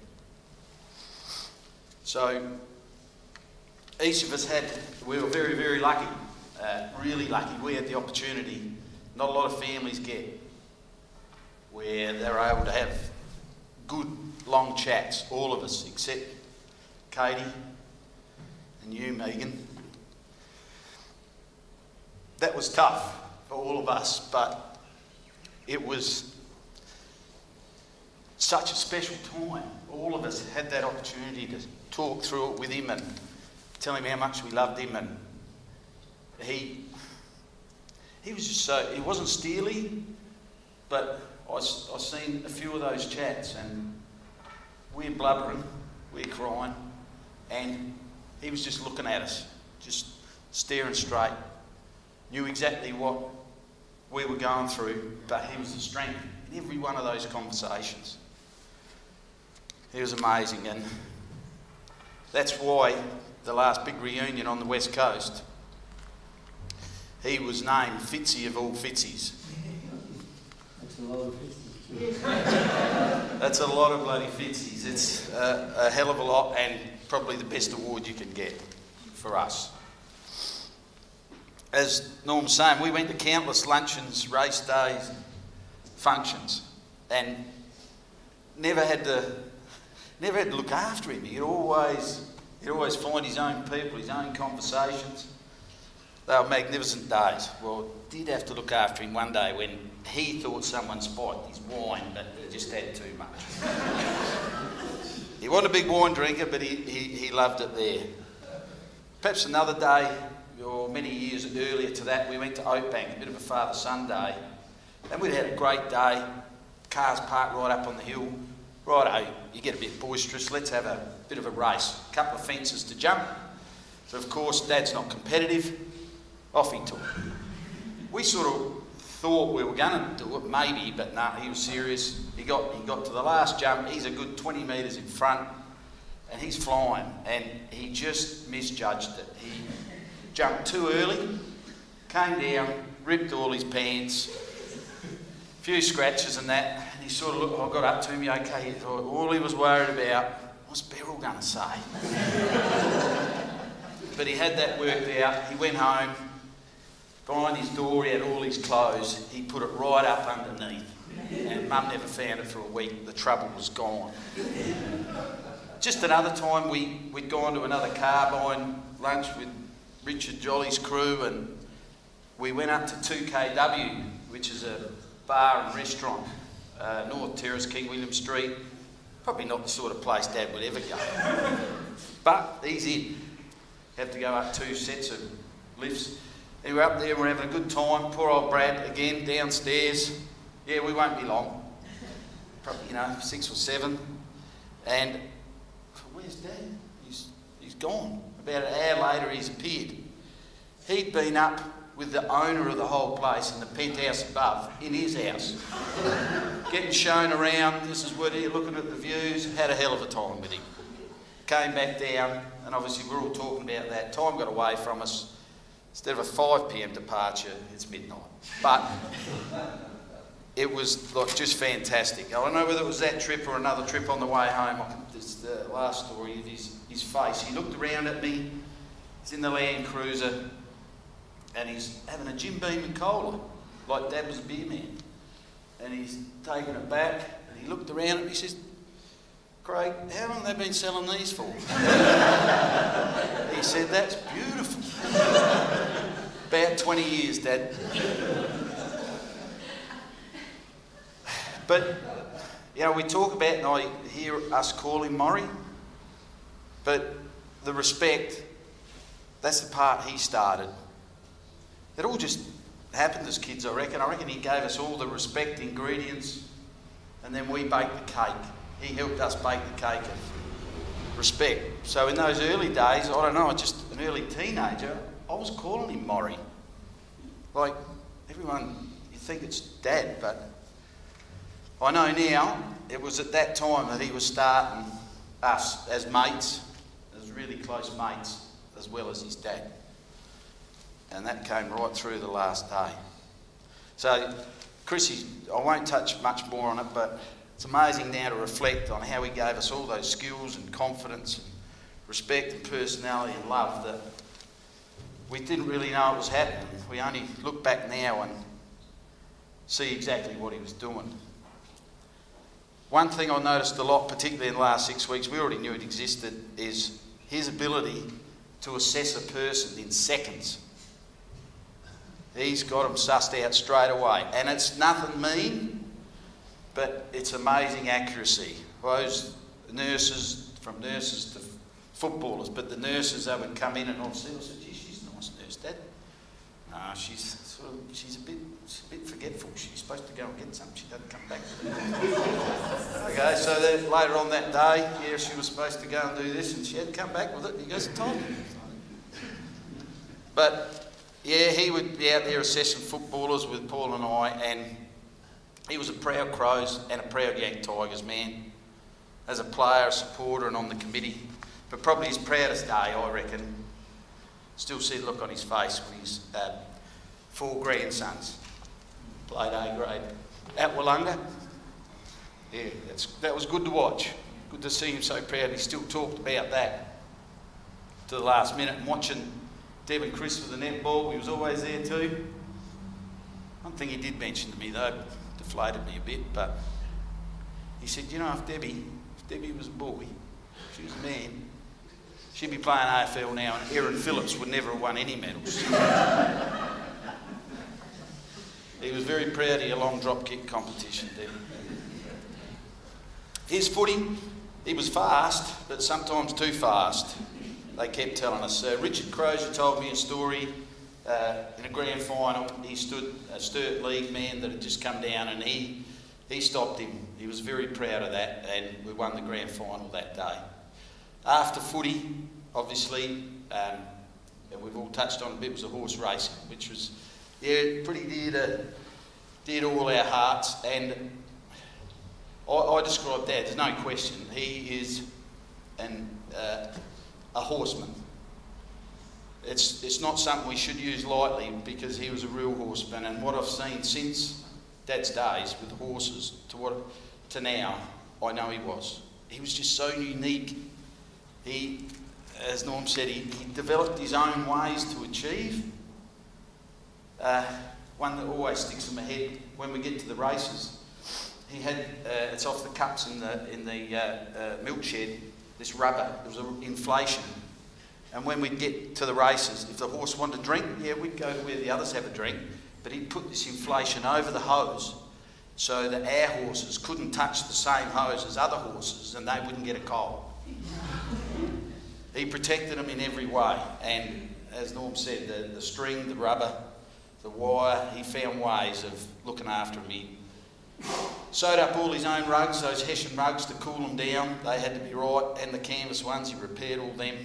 So each of us we were very, very lucky, really lucky. We had the opportunity, not a lot of families get, where they're able to have good, long chats, all of us, except Katie and you, Megan. That was tough for all of us, but it was such a special time. All of us had that opportunity to talk through it with him and tell him how much we loved him, and he was just so, he wasn't steely, but I seen a few of those chats, and we're blubbering, we're crying, and he was just looking at us, just staring straight, knew exactly what we were going through, but he was the strength in every one of those conversations. He was amazing, and That's why the last big reunion on the West Coast, he was named Fitzy of all Fitzies. That's a lot of Fitzies. That's a lot of bloody Fitzies. It's a hell of a lot, and probably the best award you can get for us. As Norm's saying, we went to countless luncheons, race days, functions, and never had to look after him. He'd always find his own people, his own conversations. They were magnificent days. Well, did have to look after him one day when he thought someone spiked his wine, but he just had too much. He wasn't a big wine drinker, but he loved it there. Perhaps another day, or many years earlier to that, we went to Oakbank, a bit of a father-son day, and we'd had a great day. Cars parked right up on the hill. Righto, you get a bit boisterous, let's have a bit of a race. A couple of fences to jump. So of course, Dad's not competitive. Off he took. We sort of thought we were going to do it, maybe, but no, he was serious. He got to the last jump. He's a good 20 metres in front, and he's flying, and he just misjudged it. He jumped too early, came down, ripped all his pants, a few scratches and that, and he sort of looked, I got up to him, okay, all he was worried about, what's Beryl going to say? But he had that worked out. He went home, behind his door he had all his clothes, he put it right up underneath, and Mum never found it for a week. The trouble was gone. Just another time we'd gone to another carbine lunch with Richard Jolly's crew, and we went up to 2KW, which is a bar and restaurant, North Terrace, King William Street. Probably not the sort of place Dad would ever go. But he's in. Have to go up 2 sets of lifts. And we're up there, we're having a good time. Poor old Brad, again, downstairs. Yeah, we won't be long. Probably, 6 or 7. And where's Dad? He's gone. About an hour later, he's appeared. He'd been up with the owner of the whole place in the penthouse above, in his house. Getting shown around, this is what you're looking at the views. Had a hell of a time with him. Came back down, and obviously we're all talking about that. Time got away from us. Instead of a 5 p.m. departure, it's midnight. But it was just fantastic. I don't know whether it was that trip or another trip on the way home. This is the last story of his face. He looked around at me. He's in the Land Cruiser, and he's having a Jim Beam and cola, like Dad was a beer man. And he's taking it back, and he looked around and he says, Craig, how long have they been selling these for? He said, that's beautiful. About 20 years, Dad. But, we talk about, and I hear us call him Maury, but the respect, that's the part he started. It all just happened as kids, I reckon. I reckon he gave us all the respect ingredients, and then we baked the cake. He helped us bake the cake of respect. So in those early days, I don't know, just an early teenager, I was calling him Maury. Like, everyone, you think it's Dad, but I know now, it was at that time that he was starting us as mates, as really close mates, as well as his dad. And that came right through the last day. So, Chrissy, I won't touch much more on it, but it's amazing now to reflect on how he gave us all those skills and confidence and respect and personality and love that we didn't really know it was happening. We only look back now and see exactly what he was doing. One thing I noticed a lot, particularly in the last 6 weeks, we already knew it existed, is his ability to assess a person in seconds. He's got them sussed out straight away. And it's nothing mean, but it's amazing accuracy. Those nurses, from nurses to footballers, but the nurses, they would come in and all say, gee, she's a nice nurse, Dad. No, she's a bit forgetful. She's supposed to go and get something. She doesn't come back with it. Okay, so then later on that day, yeah, she was supposed to go and do this, and she hadn't come back with it. He goes, told me. But yeah, he would be out there assessing footballers with Paul and I, and he was a proud Crows and a proud Yank Tigers man. As a player, a supporter, and on the committee. but probably his proudest day, I reckon. Still see the look on his face when his 4 grandsons played A grade at Wollonga. Yeah, that was good to watch. Good to see him so proud. He still talked about that to the last minute. And watching Deb and Chris with the netball, he was always there too. One thing he did mention to me though, deflated me a bit, but he said, you know, if Debbie was a boy, if she was a man, she'd be playing AFL now and Erin Phillips would never have won any medals. He was very proud of your long drop kick competition, Debbie. His footy, he was fast, but sometimes too fast, they kept telling us. Richard Crozier told me a story in a grand final. He stood a Sturt League man that had just come down and he stopped him. He was very proud of that and we won the grand final that day. After footy, obviously, and we've all touched on a bit, was the horse racing, which was pretty dear to all our hearts. And I describe Dad, there's no question, he is a horseman. It's not something we should use lightly because he was a real horseman, and what I've seen since Dad's days with horses to now, I know he was. He was just so unique. He, as Norm said, he developed his own ways to achieve. One that always sticks in my head when we get to the races. He had, it's off the cups in the milk shed, this rubber, there was an inflation. And when we'd get to the races, if the horse wanted to drink, yeah, we'd go to where the others have a drink, but he'd put this inflation over the hose so that our horses couldn't touch the same hose as other horses and they wouldn't get a cold. He protected them in every way, and as Norm said, the string, the rubber, the wire, he found ways of looking after them. He sewed up all his own rugs, those Hessian rugs, to cool them down. They had to be right, and the canvas ones, he repaired all them.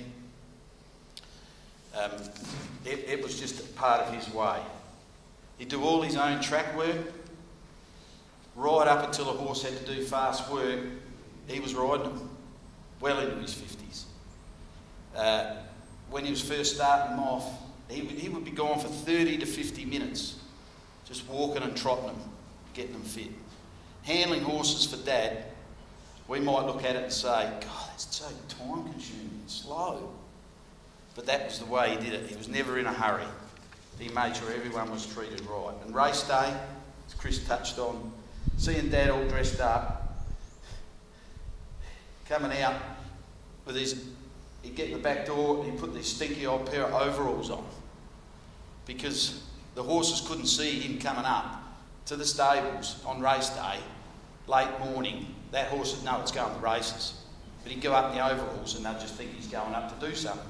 It was just a part of his way. He'd do all his own track work, right up until a horse had to do fast work. He was riding them well into his 50s. When he was first starting them off, he would be gone for 30 to 50 minutes, just walking and trotting them, getting them fit. Handling horses for Dad, we might look at it and say, God, that's so time consuming and slow. But that was the way he did it. He was never in a hurry. He made sure everyone was treated right. And race day, as Chris touched on, seeing Dad all dressed up, coming out with he'd get in the back door and he'd put this stinky old pair of overalls on because the horses couldn't see him coming up to the stables on race day, late morning. That horse would know it's going to races. But he'd go up in the overalls and they'd just think he's going up to do something.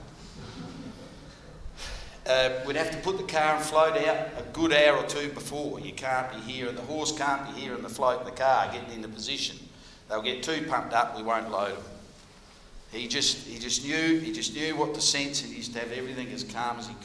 We'd have to put the car and float out a good hour or two before. You can't be here, the horse can't be here and the float in the car getting into position. They'll get too pumped up, we won't load them. He just knew what to sense, and he used to have everything as calm as he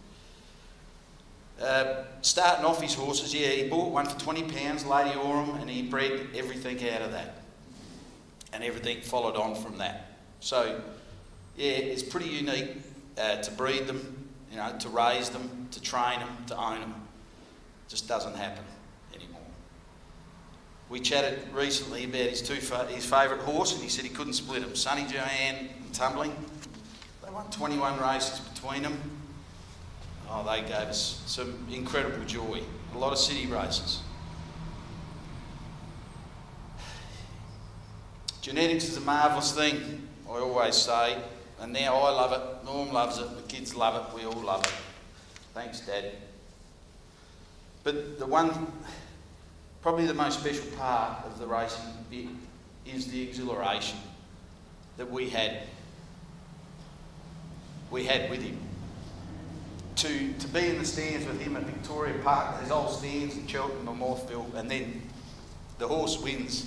could. Starting off his horses, yeah, he bought one for £20, Lady Orham, and he bred everything out of that. And everything followed on from that. So, yeah, it's pretty unique to breed them, you know, to raise them, to train them, to own them. It just doesn't happen anymore. We chatted recently about his favourite horse, and he said he couldn't split them. Sonny Joanne and Tumbling. They won 21 races between them. Oh, they gave us some incredible joy. A lot of city races. Genetics is a marvellous thing, I always say, and now I love it, Norm loves it, the kids love it, we all love it. Thanks, Dad. But the one, probably the most special part of the racing bit is the exhilaration that we had with him. To be in the stands with him at Victoria Park, there's old stands in Cheltenham and Morpheville, and then the horse wins.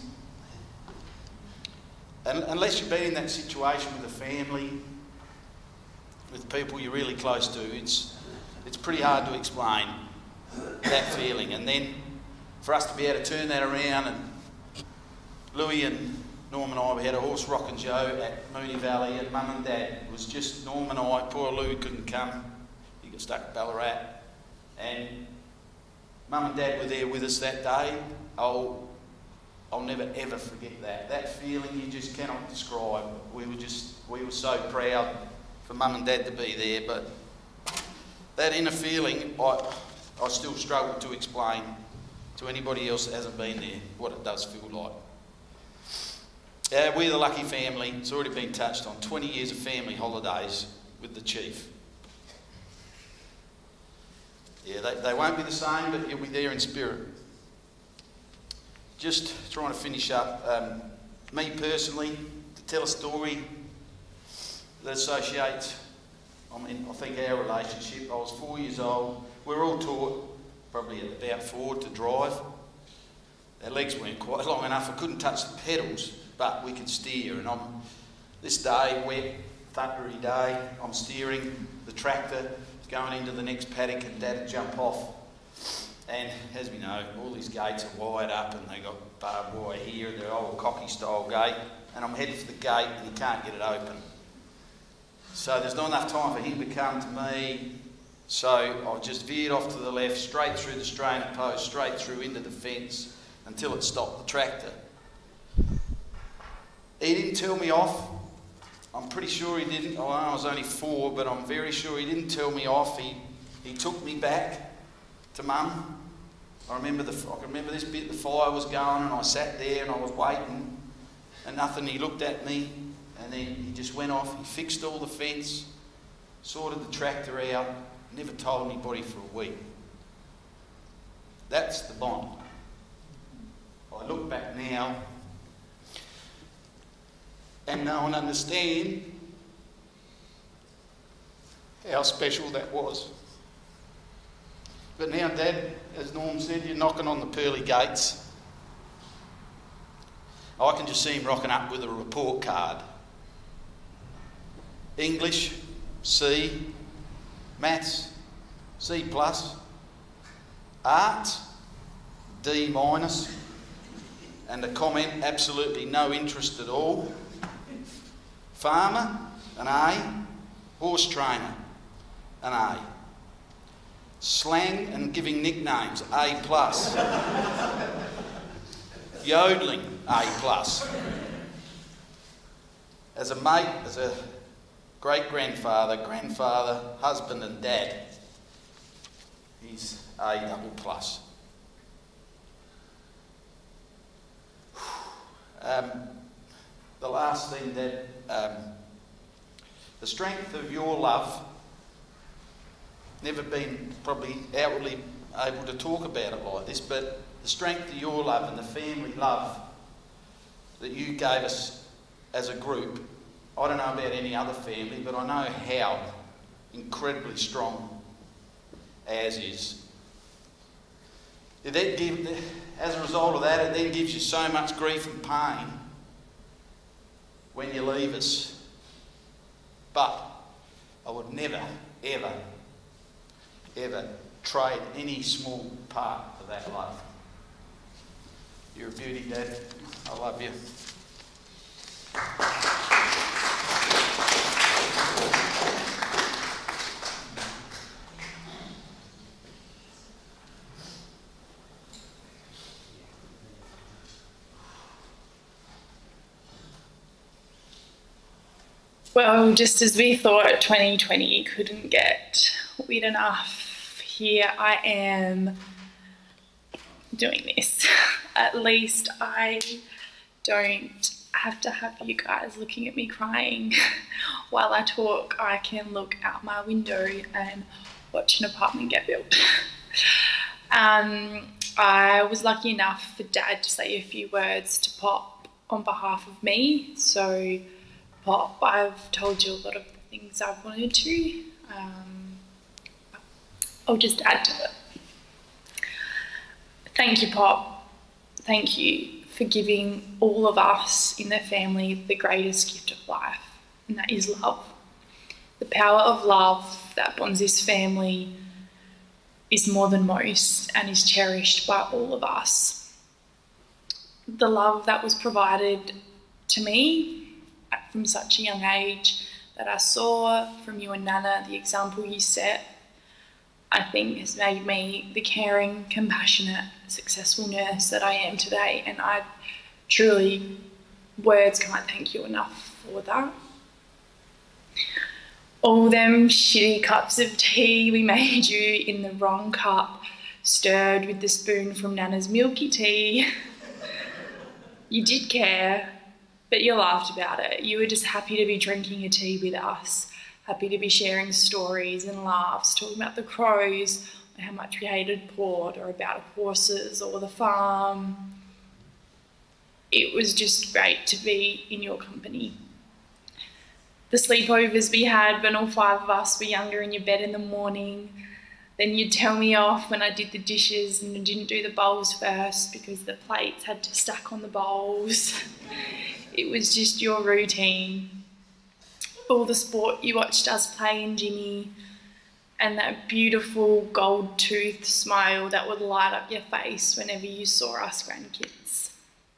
And unless you've been in that situation with a family, with people you're really close to, it's pretty hard to explain that feeling. And then for us to be able to turn that around, and Louis and Norm and I, we had a horse rocking show at Moonee Valley, and Mum and Dad, it was just Norm and I. Poor Lou couldn't come, he got stuck at Ballarat, and Mum and Dad were there with us that day. I'll never ever forget that. That feeling you just cannot describe. We were so proud for Mum and Dad to be there, but that inner feeling, I still struggle to explain to anybody else that hasn't been there what it does feel like. We're the lucky family. It's already been touched on. 20 years of family holidays with the chief. Yeah, they won't be the same, but you'll be there in spirit. Just trying to finish up. Me personally, to tell a story that associates, I think, our relationship. I was 4 years old. We were all taught, probably at about 4, to drive. Our legs weren't quite long enough. I couldn't touch the pedals, but we could steer. And this day, wet, thundery day, I'm steering the tractor, going into the next paddock, and Dad would jump off. And as we know, all these gates are wired up and they got barbed wire here, they're old cocky style gate, and I'm heading for the gate and he can't get it open. So there's not enough time for him to come to me, so I just veered off to the left, straight through the strainer post, straight through into the fence until it stopped the tractor. He didn't tell me off. I'm pretty sure he didn't. Oh, I was only 4, but I'm very sure he didn't tell me off. He took me back to Mum. I can remember this bit, the fire was going and I sat there and I was waiting and nothing. He looked at me and then he just went off. He fixed all the fence, sorted the tractor out, never told anybody for a week. That's the bond. I look back now and know and understand how special that was. But now, Dad, as Norm said, you're knocking on the pearly gates. I can just see him rocking up with a report card. English, C. Maths, C+. Arts, D-. And a comment, absolutely no interest at all. Farmer, an A. Horse trainer, an A. Slang and giving nicknames, A+. Yodeling, A+. As a mate, as a great-grandfather, grandfather, husband and dad, he's A++. The last thing that, the strength of your love, never been probably outwardly able to talk about it like this, but the strength of your love and the family love that you gave us as a group, I don't know about any other family, but I know how incredibly strong ours is. As a result of that, it then gives you so much grief and pain when you leave us. But I would never, ever, ever trade any small part of that love. You're a beauty, Dad. I love you. Well, just as we thought 2020 couldn't get weird enough, here I am doing this. At least I don't have to have you guys looking at me crying while I talk. I can look out my window and watch an apartment get built. I was lucky enough for Dad to say a few words to Pop on behalf of me. So Pop, I've told you a lot of the things I've wanted to. I'll just add to it. Thank you, Pop. Thank you for giving all of us in the family the greatest gift of life, and that is love. The power of love that bonds this family is more than most and is cherished by all of us. The love that was provided to me from such a young age, that I saw from you and Nana, the example you set, I think has made me the caring, compassionate, successful nurse that I am today. And I truly, words can't thank you enough for that. All them shitty cups of tea we made you in the wrong cup, stirred with the spoon from Nana's milky tea. You did care, but you laughed about it. You were just happy to be drinking a tea with us, happy to be sharing stories and laughs, talking about the crows, or how much we hated port, or about horses or the farm. It was just great to be in your company. The sleepovers we had when all 5 of us were younger in your bed in the morning, then you'd tell me off when I did the dishes and I didn't do the bowls first because the plates had to stack on the bowls. It was just your routine. All the sport you watched us play in Jimmy, and that beautiful gold-toothed smile that would light up your face whenever you saw us grandkids.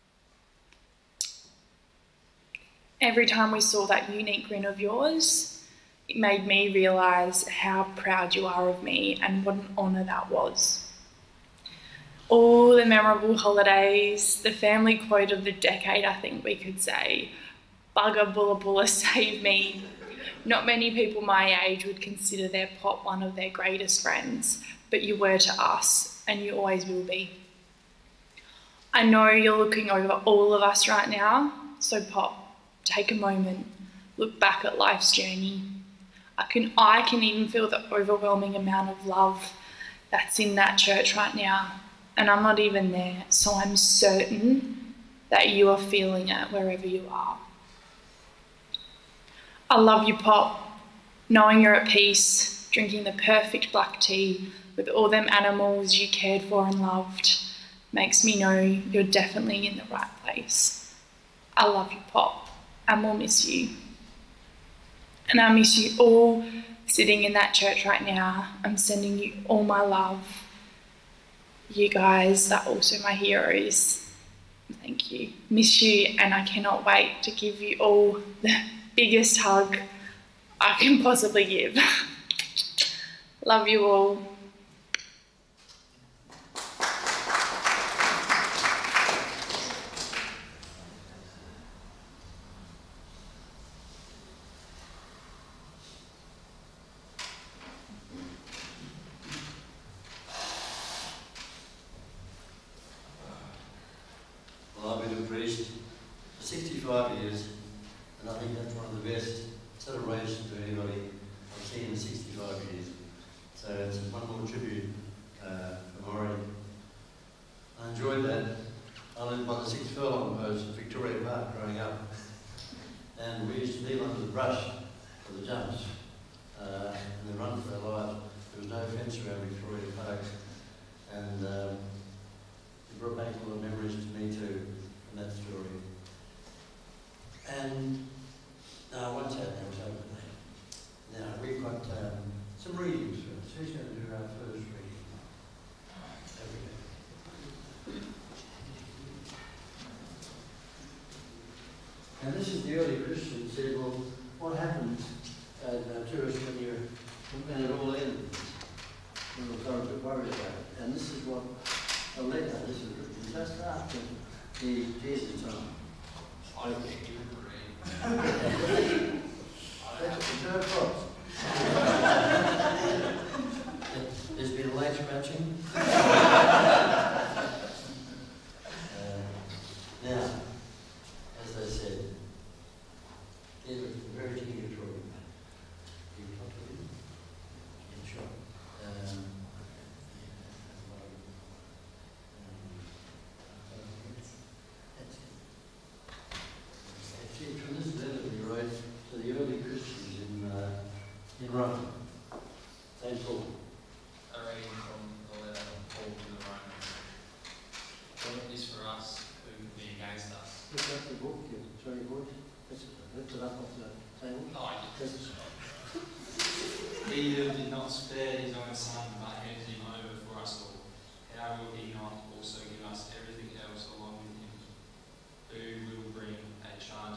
Every time we saw that unique grin of yours, it made me realise how proud you are of me and what an honour that was. All the memorable holidays, the family quote of the decade, I think we could say, "Bugger Bulla Bulla save me." Not many people my age would consider their pop one of their greatest friends, but you were to us, and you always will be. I know you're looking over all of us right now, so Pop, take a moment, look back at life's journey. I can even feel the overwhelming amount of love that's in that church right now, and I'm not even there, so I'm certain that you are feeling it wherever you are. I love you, Pop, knowing you're at peace, drinking the perfect black tea with all them animals you cared for and loved, makes me know you're definitely in the right place. I love you, Pop, and we'll miss you. And I miss you all sitting in that church right now. I'm sending you all my love. You guys are also my heroes. Thank you. Miss you, and I cannot wait to give you all the biggest hug I can possibly give. Love you all. Well, I've been a priest for 65 years, and I think that's one of the best celebrations to anybody I've seen in 65 years. So it's one more tribute for Maury. I enjoyed that. I lived by the 6 furlong post at Victoria Park growing up, and we used to kneel under the brush for the jumps and then run for our lives. There was no fence around Victoria Park, and it brought back a lot of memories to me too from that story. And now, once that was over there, now we've got some readings first. Who's going to do our first reading? Over there. And this is the early Christians said, well, what happened to us when it all ended? We were so a bit worried about it. And this is what a letter, this is written just after the Jesus time. I think you agree. That's a cross. There's been a late scratching. Now, as they said, there's a very obligatory shot. Actually, from this letter we wrote to the early Christians in Rome, St. Paul. A reading from the letter of Paul to the Romans. What is for us who can be against us? Look at the book, show your book. Lift it up off the table. Oh, he who did not spare his own son, but handed him over for us all, how will he not also give us everything else along with him? Who will bring a charge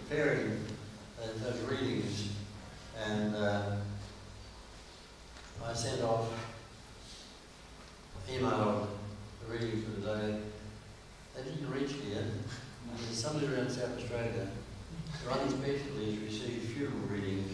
preparing those readings, and I sent off email the reading for the day. They didn't reach me yet. There's somebody around South Australia who unexpectedly has received funeral readings.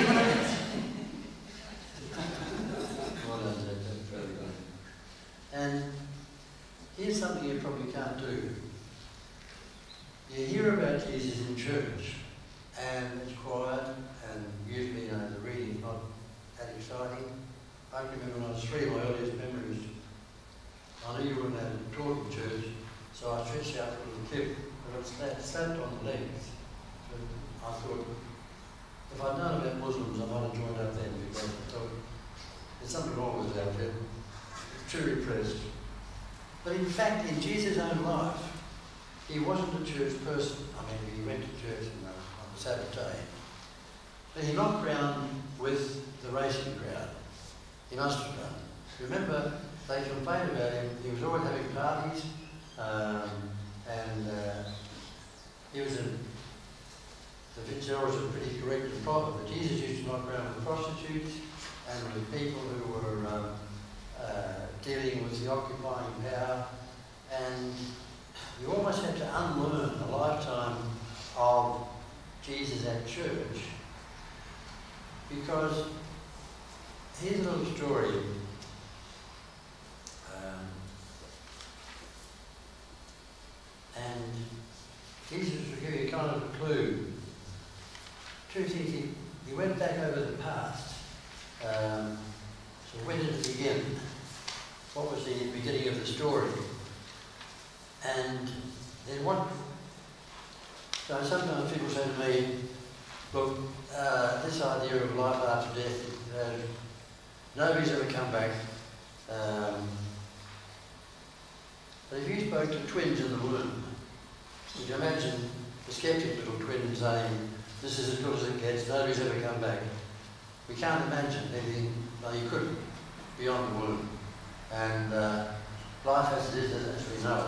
Well done, Jack, that's very good. And here's something you probably can't do. You hear about Jesus in church, and it's quiet, and usually, the reading's not that exciting. I can remember when I was 3, my earliest memories, I knew you weren't allowed to talk in church, so I stretched out a little clip, but it slapped on the legs. So I thought, if I'd known about Muslims, I might have joined up then, because I thought, there's something wrong with that kid. Too repressed. But in fact, in Jesus' own life, he wasn't a church person. I mean, he went to church on the Sabbath day. But he knocked around with the racing crowd. He must have done. Remember, they complained about him. He was always having parties, and he was the Fitzgeralds are pretty correct and proper, but Jesus used to knock around with prostitutes and with people who were dealing with the occupying power, and you almost have to unlearn a lifetime of Jesus at church, because here's a little story. And Jesus will give you kind of a clue. Two things, he went back over the past. So where did it begin? What was the beginning of the story? And then what? So sometimes people say to me, look, this idea of life after death, nobody's ever come back. But if you spoke to twins in the womb, would you imagine the skeptic little twin saying, this is as good as it gets, nobody's ever come back? We can't imagine anything, no, you couldn't, beyond the womb. And life as it is, as we know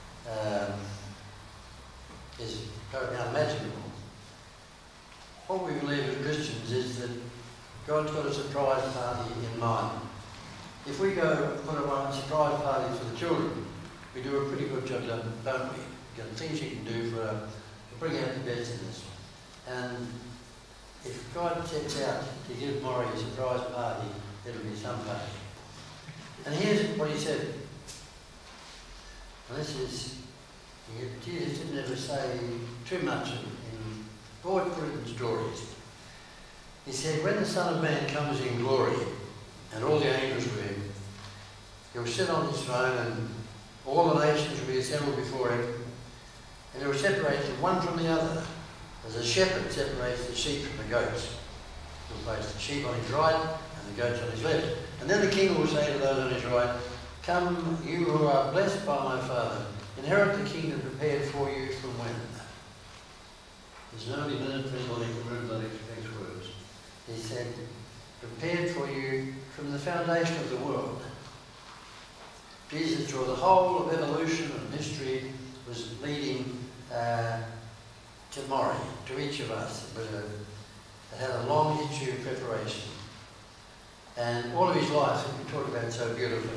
it, is totally unimaginable. What we believe as Christians is that God's got a surprise party in mind. If we go put a surprise party for the children, we do a pretty good job, don't we? We've got things you can do to bring out the best in us. And if God sets out to give Maury a surprise party, it'll be some party. And here's what he said. And this is, Jesus didn't ever say too much in broad written stories. He said, when the Son of Man comes in glory, and all the angels with him, he'll sit on his throne, and all the nations will be assembled before him, and he will separate them one from the other, as a shepherd separates the sheep from the goats. He'll place the sheep on his right and the goats on his left. And then the king will say to those on his right, come, you who are blessed by my Father, inherit the kingdom prepared for you from when? There's only minute for anybody in the room that expects words. He said, prepared for you from the foundation of the world. Jesus, through the whole of evolution and history, was leading to Maury, to each of us. It had a long history of preparation. And all of his life, he talked about so beautifully.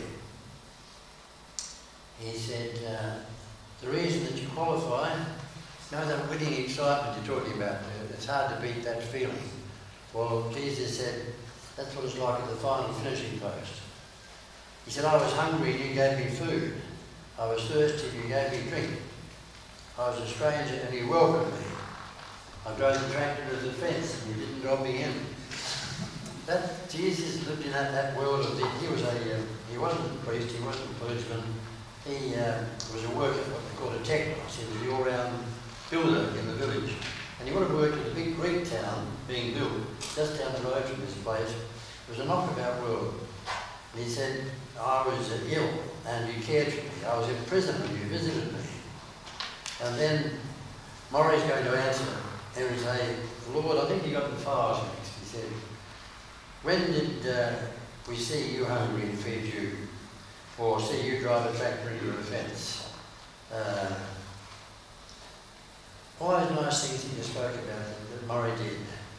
He said, the reason that you qualify, you know that winning excitement you're talking about, it's hard to beat that feeling. Well, Jesus said, that's what it's like at the final finishing post. He said, I was hungry and you gave me food. I was thirsty and you gave me drink. I was a stranger and you welcomed me. I drove the tractor to the fence and you didn't drop me in. That Jesus lived in that world of he wasn't a priest, he wasn't a clergyman. He was a worker, what they call a technos. He was the all-round builder in the village. And he would have worked in a big Greek town being built just down the road from this place. It was a knockabout world. And he said, I was ill and you cared for me. I was in prison and you visited me. And then Maury's going to answer and he say, Lord, I think he got the fires next. He said, when did we see you hungry and feed you? Or see you drive a tractor into a fence? All those nice things that you spoke about that Murray did.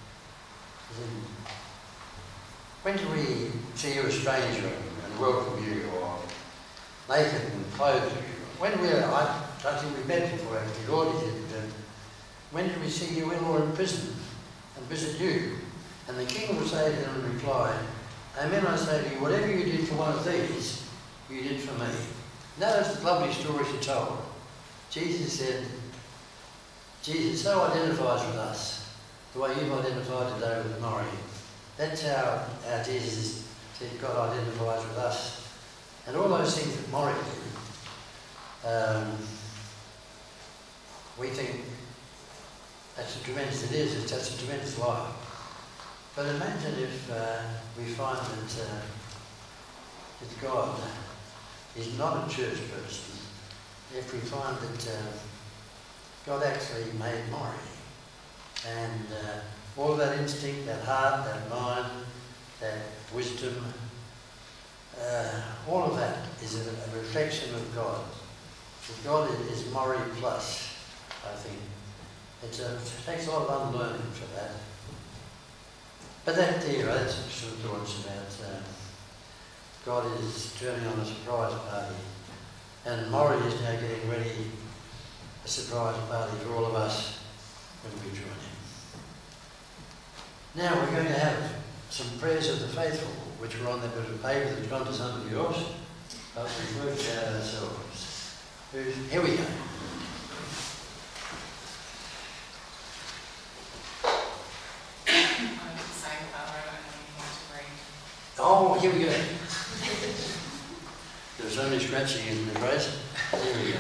When do we see you a stranger and welcome you, or naked and clothe you? When we I don't think we met before, actually, Lord did. When did we see you in or in prison and visit you? And the king will say to them in reply, Amen, I say to you, whatever you did for one of these, you did for me. Notice the lovely story she told. Jesus so identifies with us, the way you've identified today with Murray. That's how Jesus said God identifies with us. And all those things that Murray did, we think that's a tremendous, it's such a tremendous life. But imagine if we find that God is not a church person, if we find that God actually made Murray, and all that instinct, that heart, that mind, that wisdom, all of that is a reflection of God. That God is Murray plus, I think. It takes a lot of unlearning for that. But that there, that's some thoughts about God is turning on a surprise party. And Murray is now getting ready a surprise party for all of us when we join him. Now we're going to have some prayers of the faithful, which are on that bit of paper that's gone to some of yours. But we've worked it out ourselves. Here we go. Oh, here we go. There's only scratching in the brace. Here we go.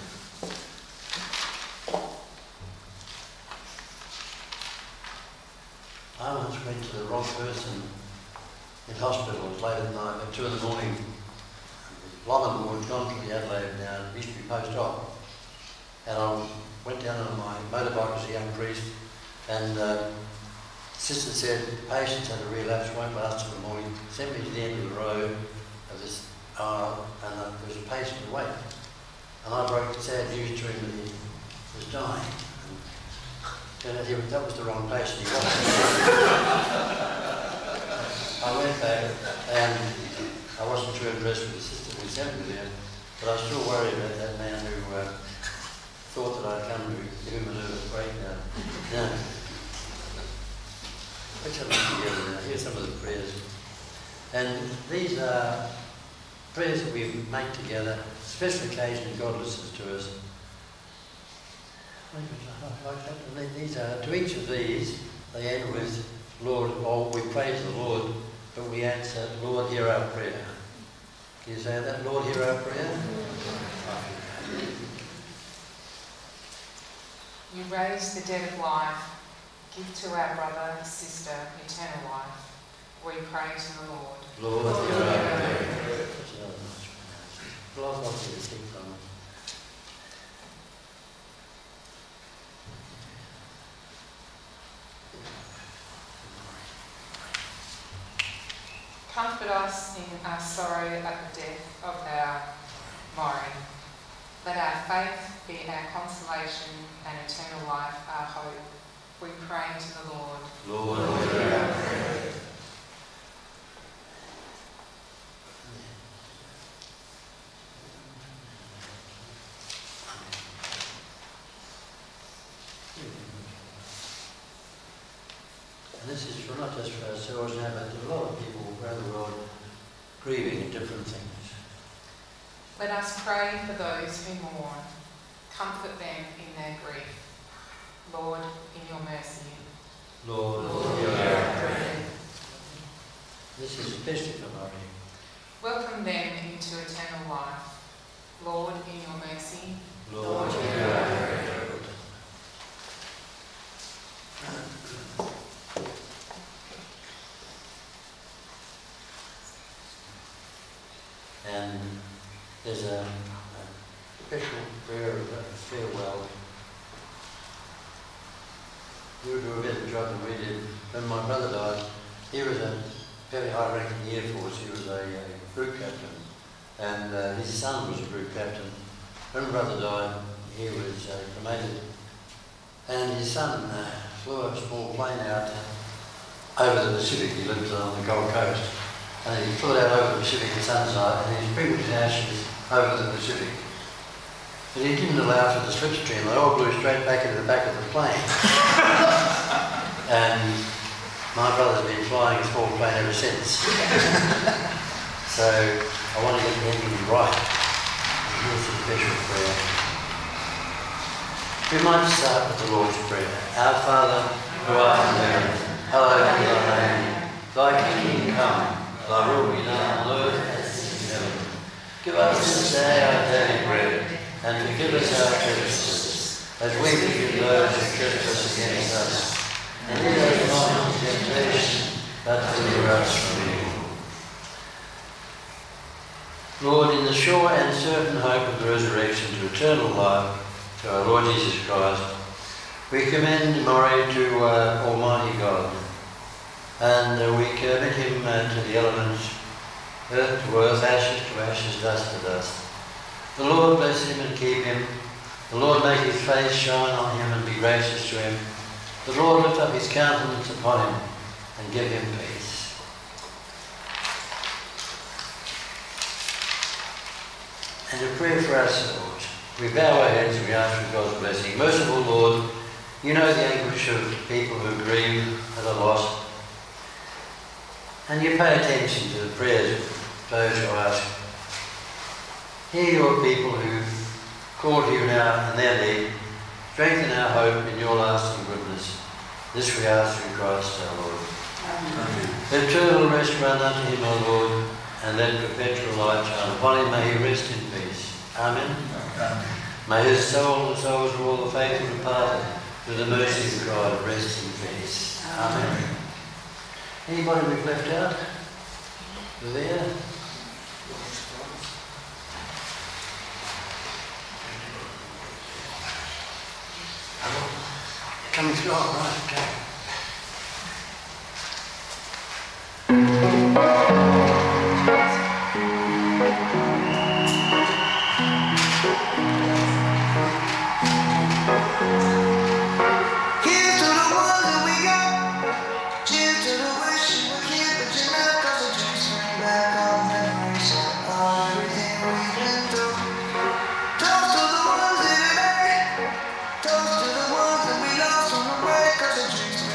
I once went to the wrong person in hospital. It was late at night, at 2 in the morning. London ward, gone to the Adelaide now, it used to be post-op. And I went down on my motorbike as a young priest, and the sister said, patients had a relapse, won't last till the morning. Sent me to the end of the road of this aisle, and there was a patient awake. And I broke the sad news to him that he was dying. And that was the wrong patient. He wasn't. I went back, and I wasn't too impressed with the sister who sent me there, but I was still worried about that man who thought that I'd come to give him a nervous breakdown. No. Let's have a look together now. Here's some of the prayers. And these are prayers that we make together, special occasion God listens to us. These are, to each of these, they end with, Lord, oh, we praise the Lord, but we answer, Lord, hear our prayer. Can you say that? Lord, hear our prayer? You raise the dead of life. Give to our brother, sister, eternal life. We pray to the Lord. Lord, hear our prayer. Lord, not to the sick from us. Comfort us in our sorrow at the death of our Murray. Let our faith be our consolation and eternal life our hope. We pray to the Lord. Lord, hear our prayer. And this is for not just for ourselves now, but to a lot of people around the world grieving in different things. Let us pray for those who mourn. Comfort them in their grief. Lord, in your mercy. Lord, hear our prayer. This is especially for Murray. Welcome them into eternal life. Lord, in your mercy. Lord, hear our prayer. And there's a special prayer of farewell. You do a better job than we did. When my brother died, he was a very high-ranking Air Force. He was a group captain, and his son was a group captain. When my brother died, he was promoted and his son flew a small plane out over the Pacific. He lived on the Gold Coast, and he flew out over the Pacific at sunset, and he sprinkled his ashes over the Pacific. But he didn't allow for the slipstream. They all blew straight back into the back of the plane. And my brother's been flying a small plane ever since. So I want to get the ending right. And here's a special prayer. We might start with the Lord's Prayer. Our Father, who art in heaven, hallowed be thy name. Thy kingdom come, thy will be done on earth as in heaven. Give us this day our daily bread, and forgive us our trespasses, as we forgive those who trespass against us. And lead us not into temptation, but deliver us from evil. Lord, in the sure and certain hope of the resurrection to eternal life, to our Lord Jesus Christ, we commend Maury to Almighty God, and we commit him to the elements, earth to earth, ashes to ashes, dust to dust. The Lord bless him and keep him. The Lord make his face shine on him and be gracious to him. The Lord lift up his countenance upon him and give him peace. And a prayer for ourselves. We bow our heads and we ask for God's blessing. Merciful Lord, you know the anguish of people who grieve at a loss, and you pay attention to the prayers of those who ask. Hear your people who call to you now in their need. Strengthen our hope in your lasting goodness. This we ask through Christ our Lord. Amen. Eternal rest run unto him, O Lord, and let perpetual light shine upon him. May he rest in peace. Amen. Amen. May his soul and the souls of all the faithful departed, through the mercy of God, rest in peace. Amen. Anybody we've left out? There? Coming through, all right, okay. Toast to the ones that we lost on the way, 'cause the dreams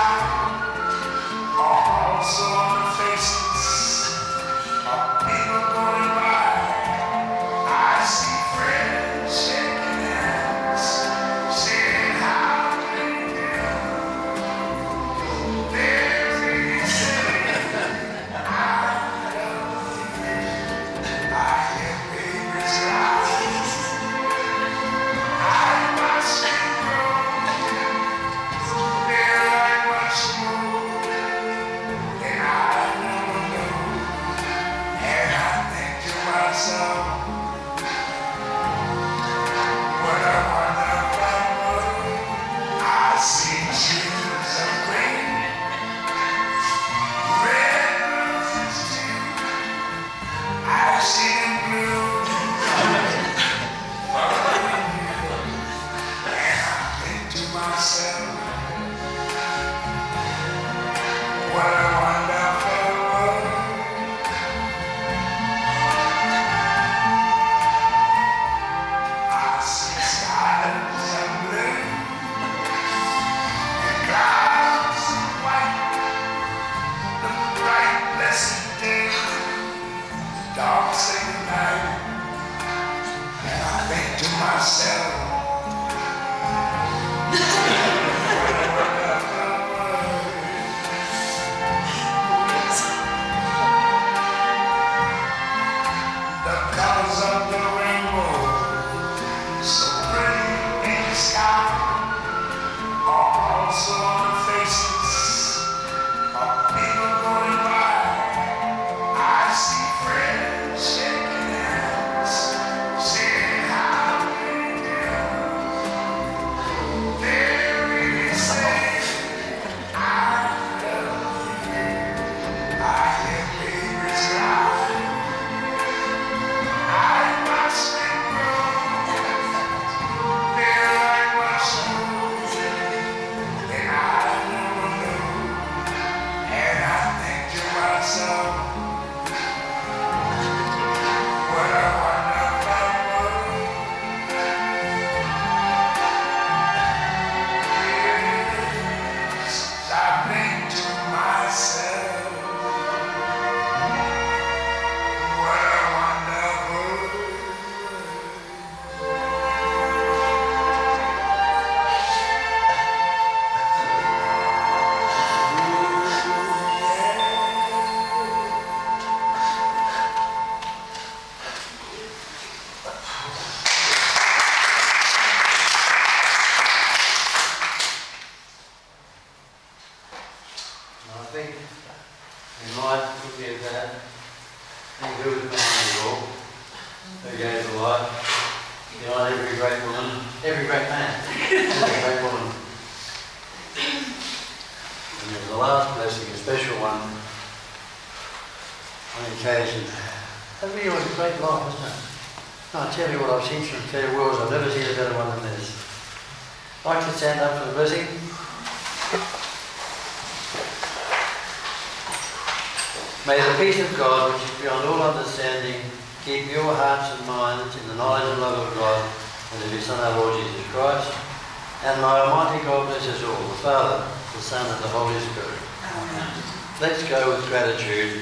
May the peace of God, which is beyond all understanding, keep your hearts and minds in the knowledge and love of God and of His Son, our Lord Jesus Christ. And may Almighty God bless us all, the Father, the Son, and the Holy Spirit. Amen. Let's go with gratitude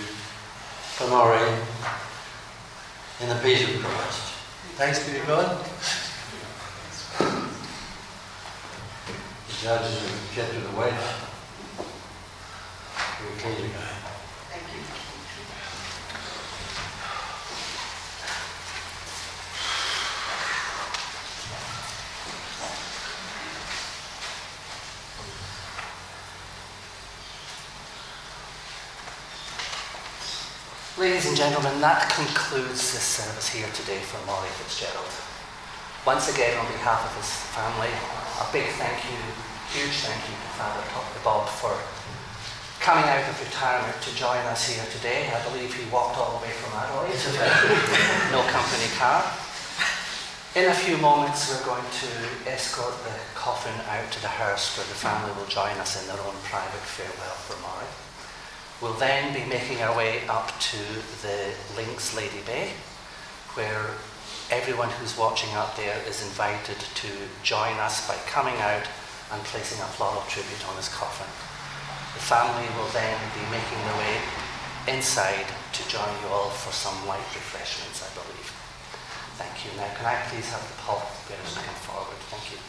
for Maury in the peace of Christ. Thanks be to God. The judges have kept it away. We're clean to go. Ladies and gentlemen, that concludes this service here today for Maury Fitzgerald. Once again, on behalf of his family, a big thank you, huge thank you to Father Bob for coming out of retirement to join us here today. I believe he walked all the way from Adelaide, no company car. In a few moments, we're going to escort the coffin out to the hearse where the family will join us in their own private farewell for Maury. We'll then be making our way up to the Links Lady Bay, where everyone who's watching up there is invited to join us by coming out and placing a floral tribute on his coffin. The family will then be making their way inside to join you all for some light refreshments, I believe. Thank you. Now, can I please have the pallbearers come forward? Thank you.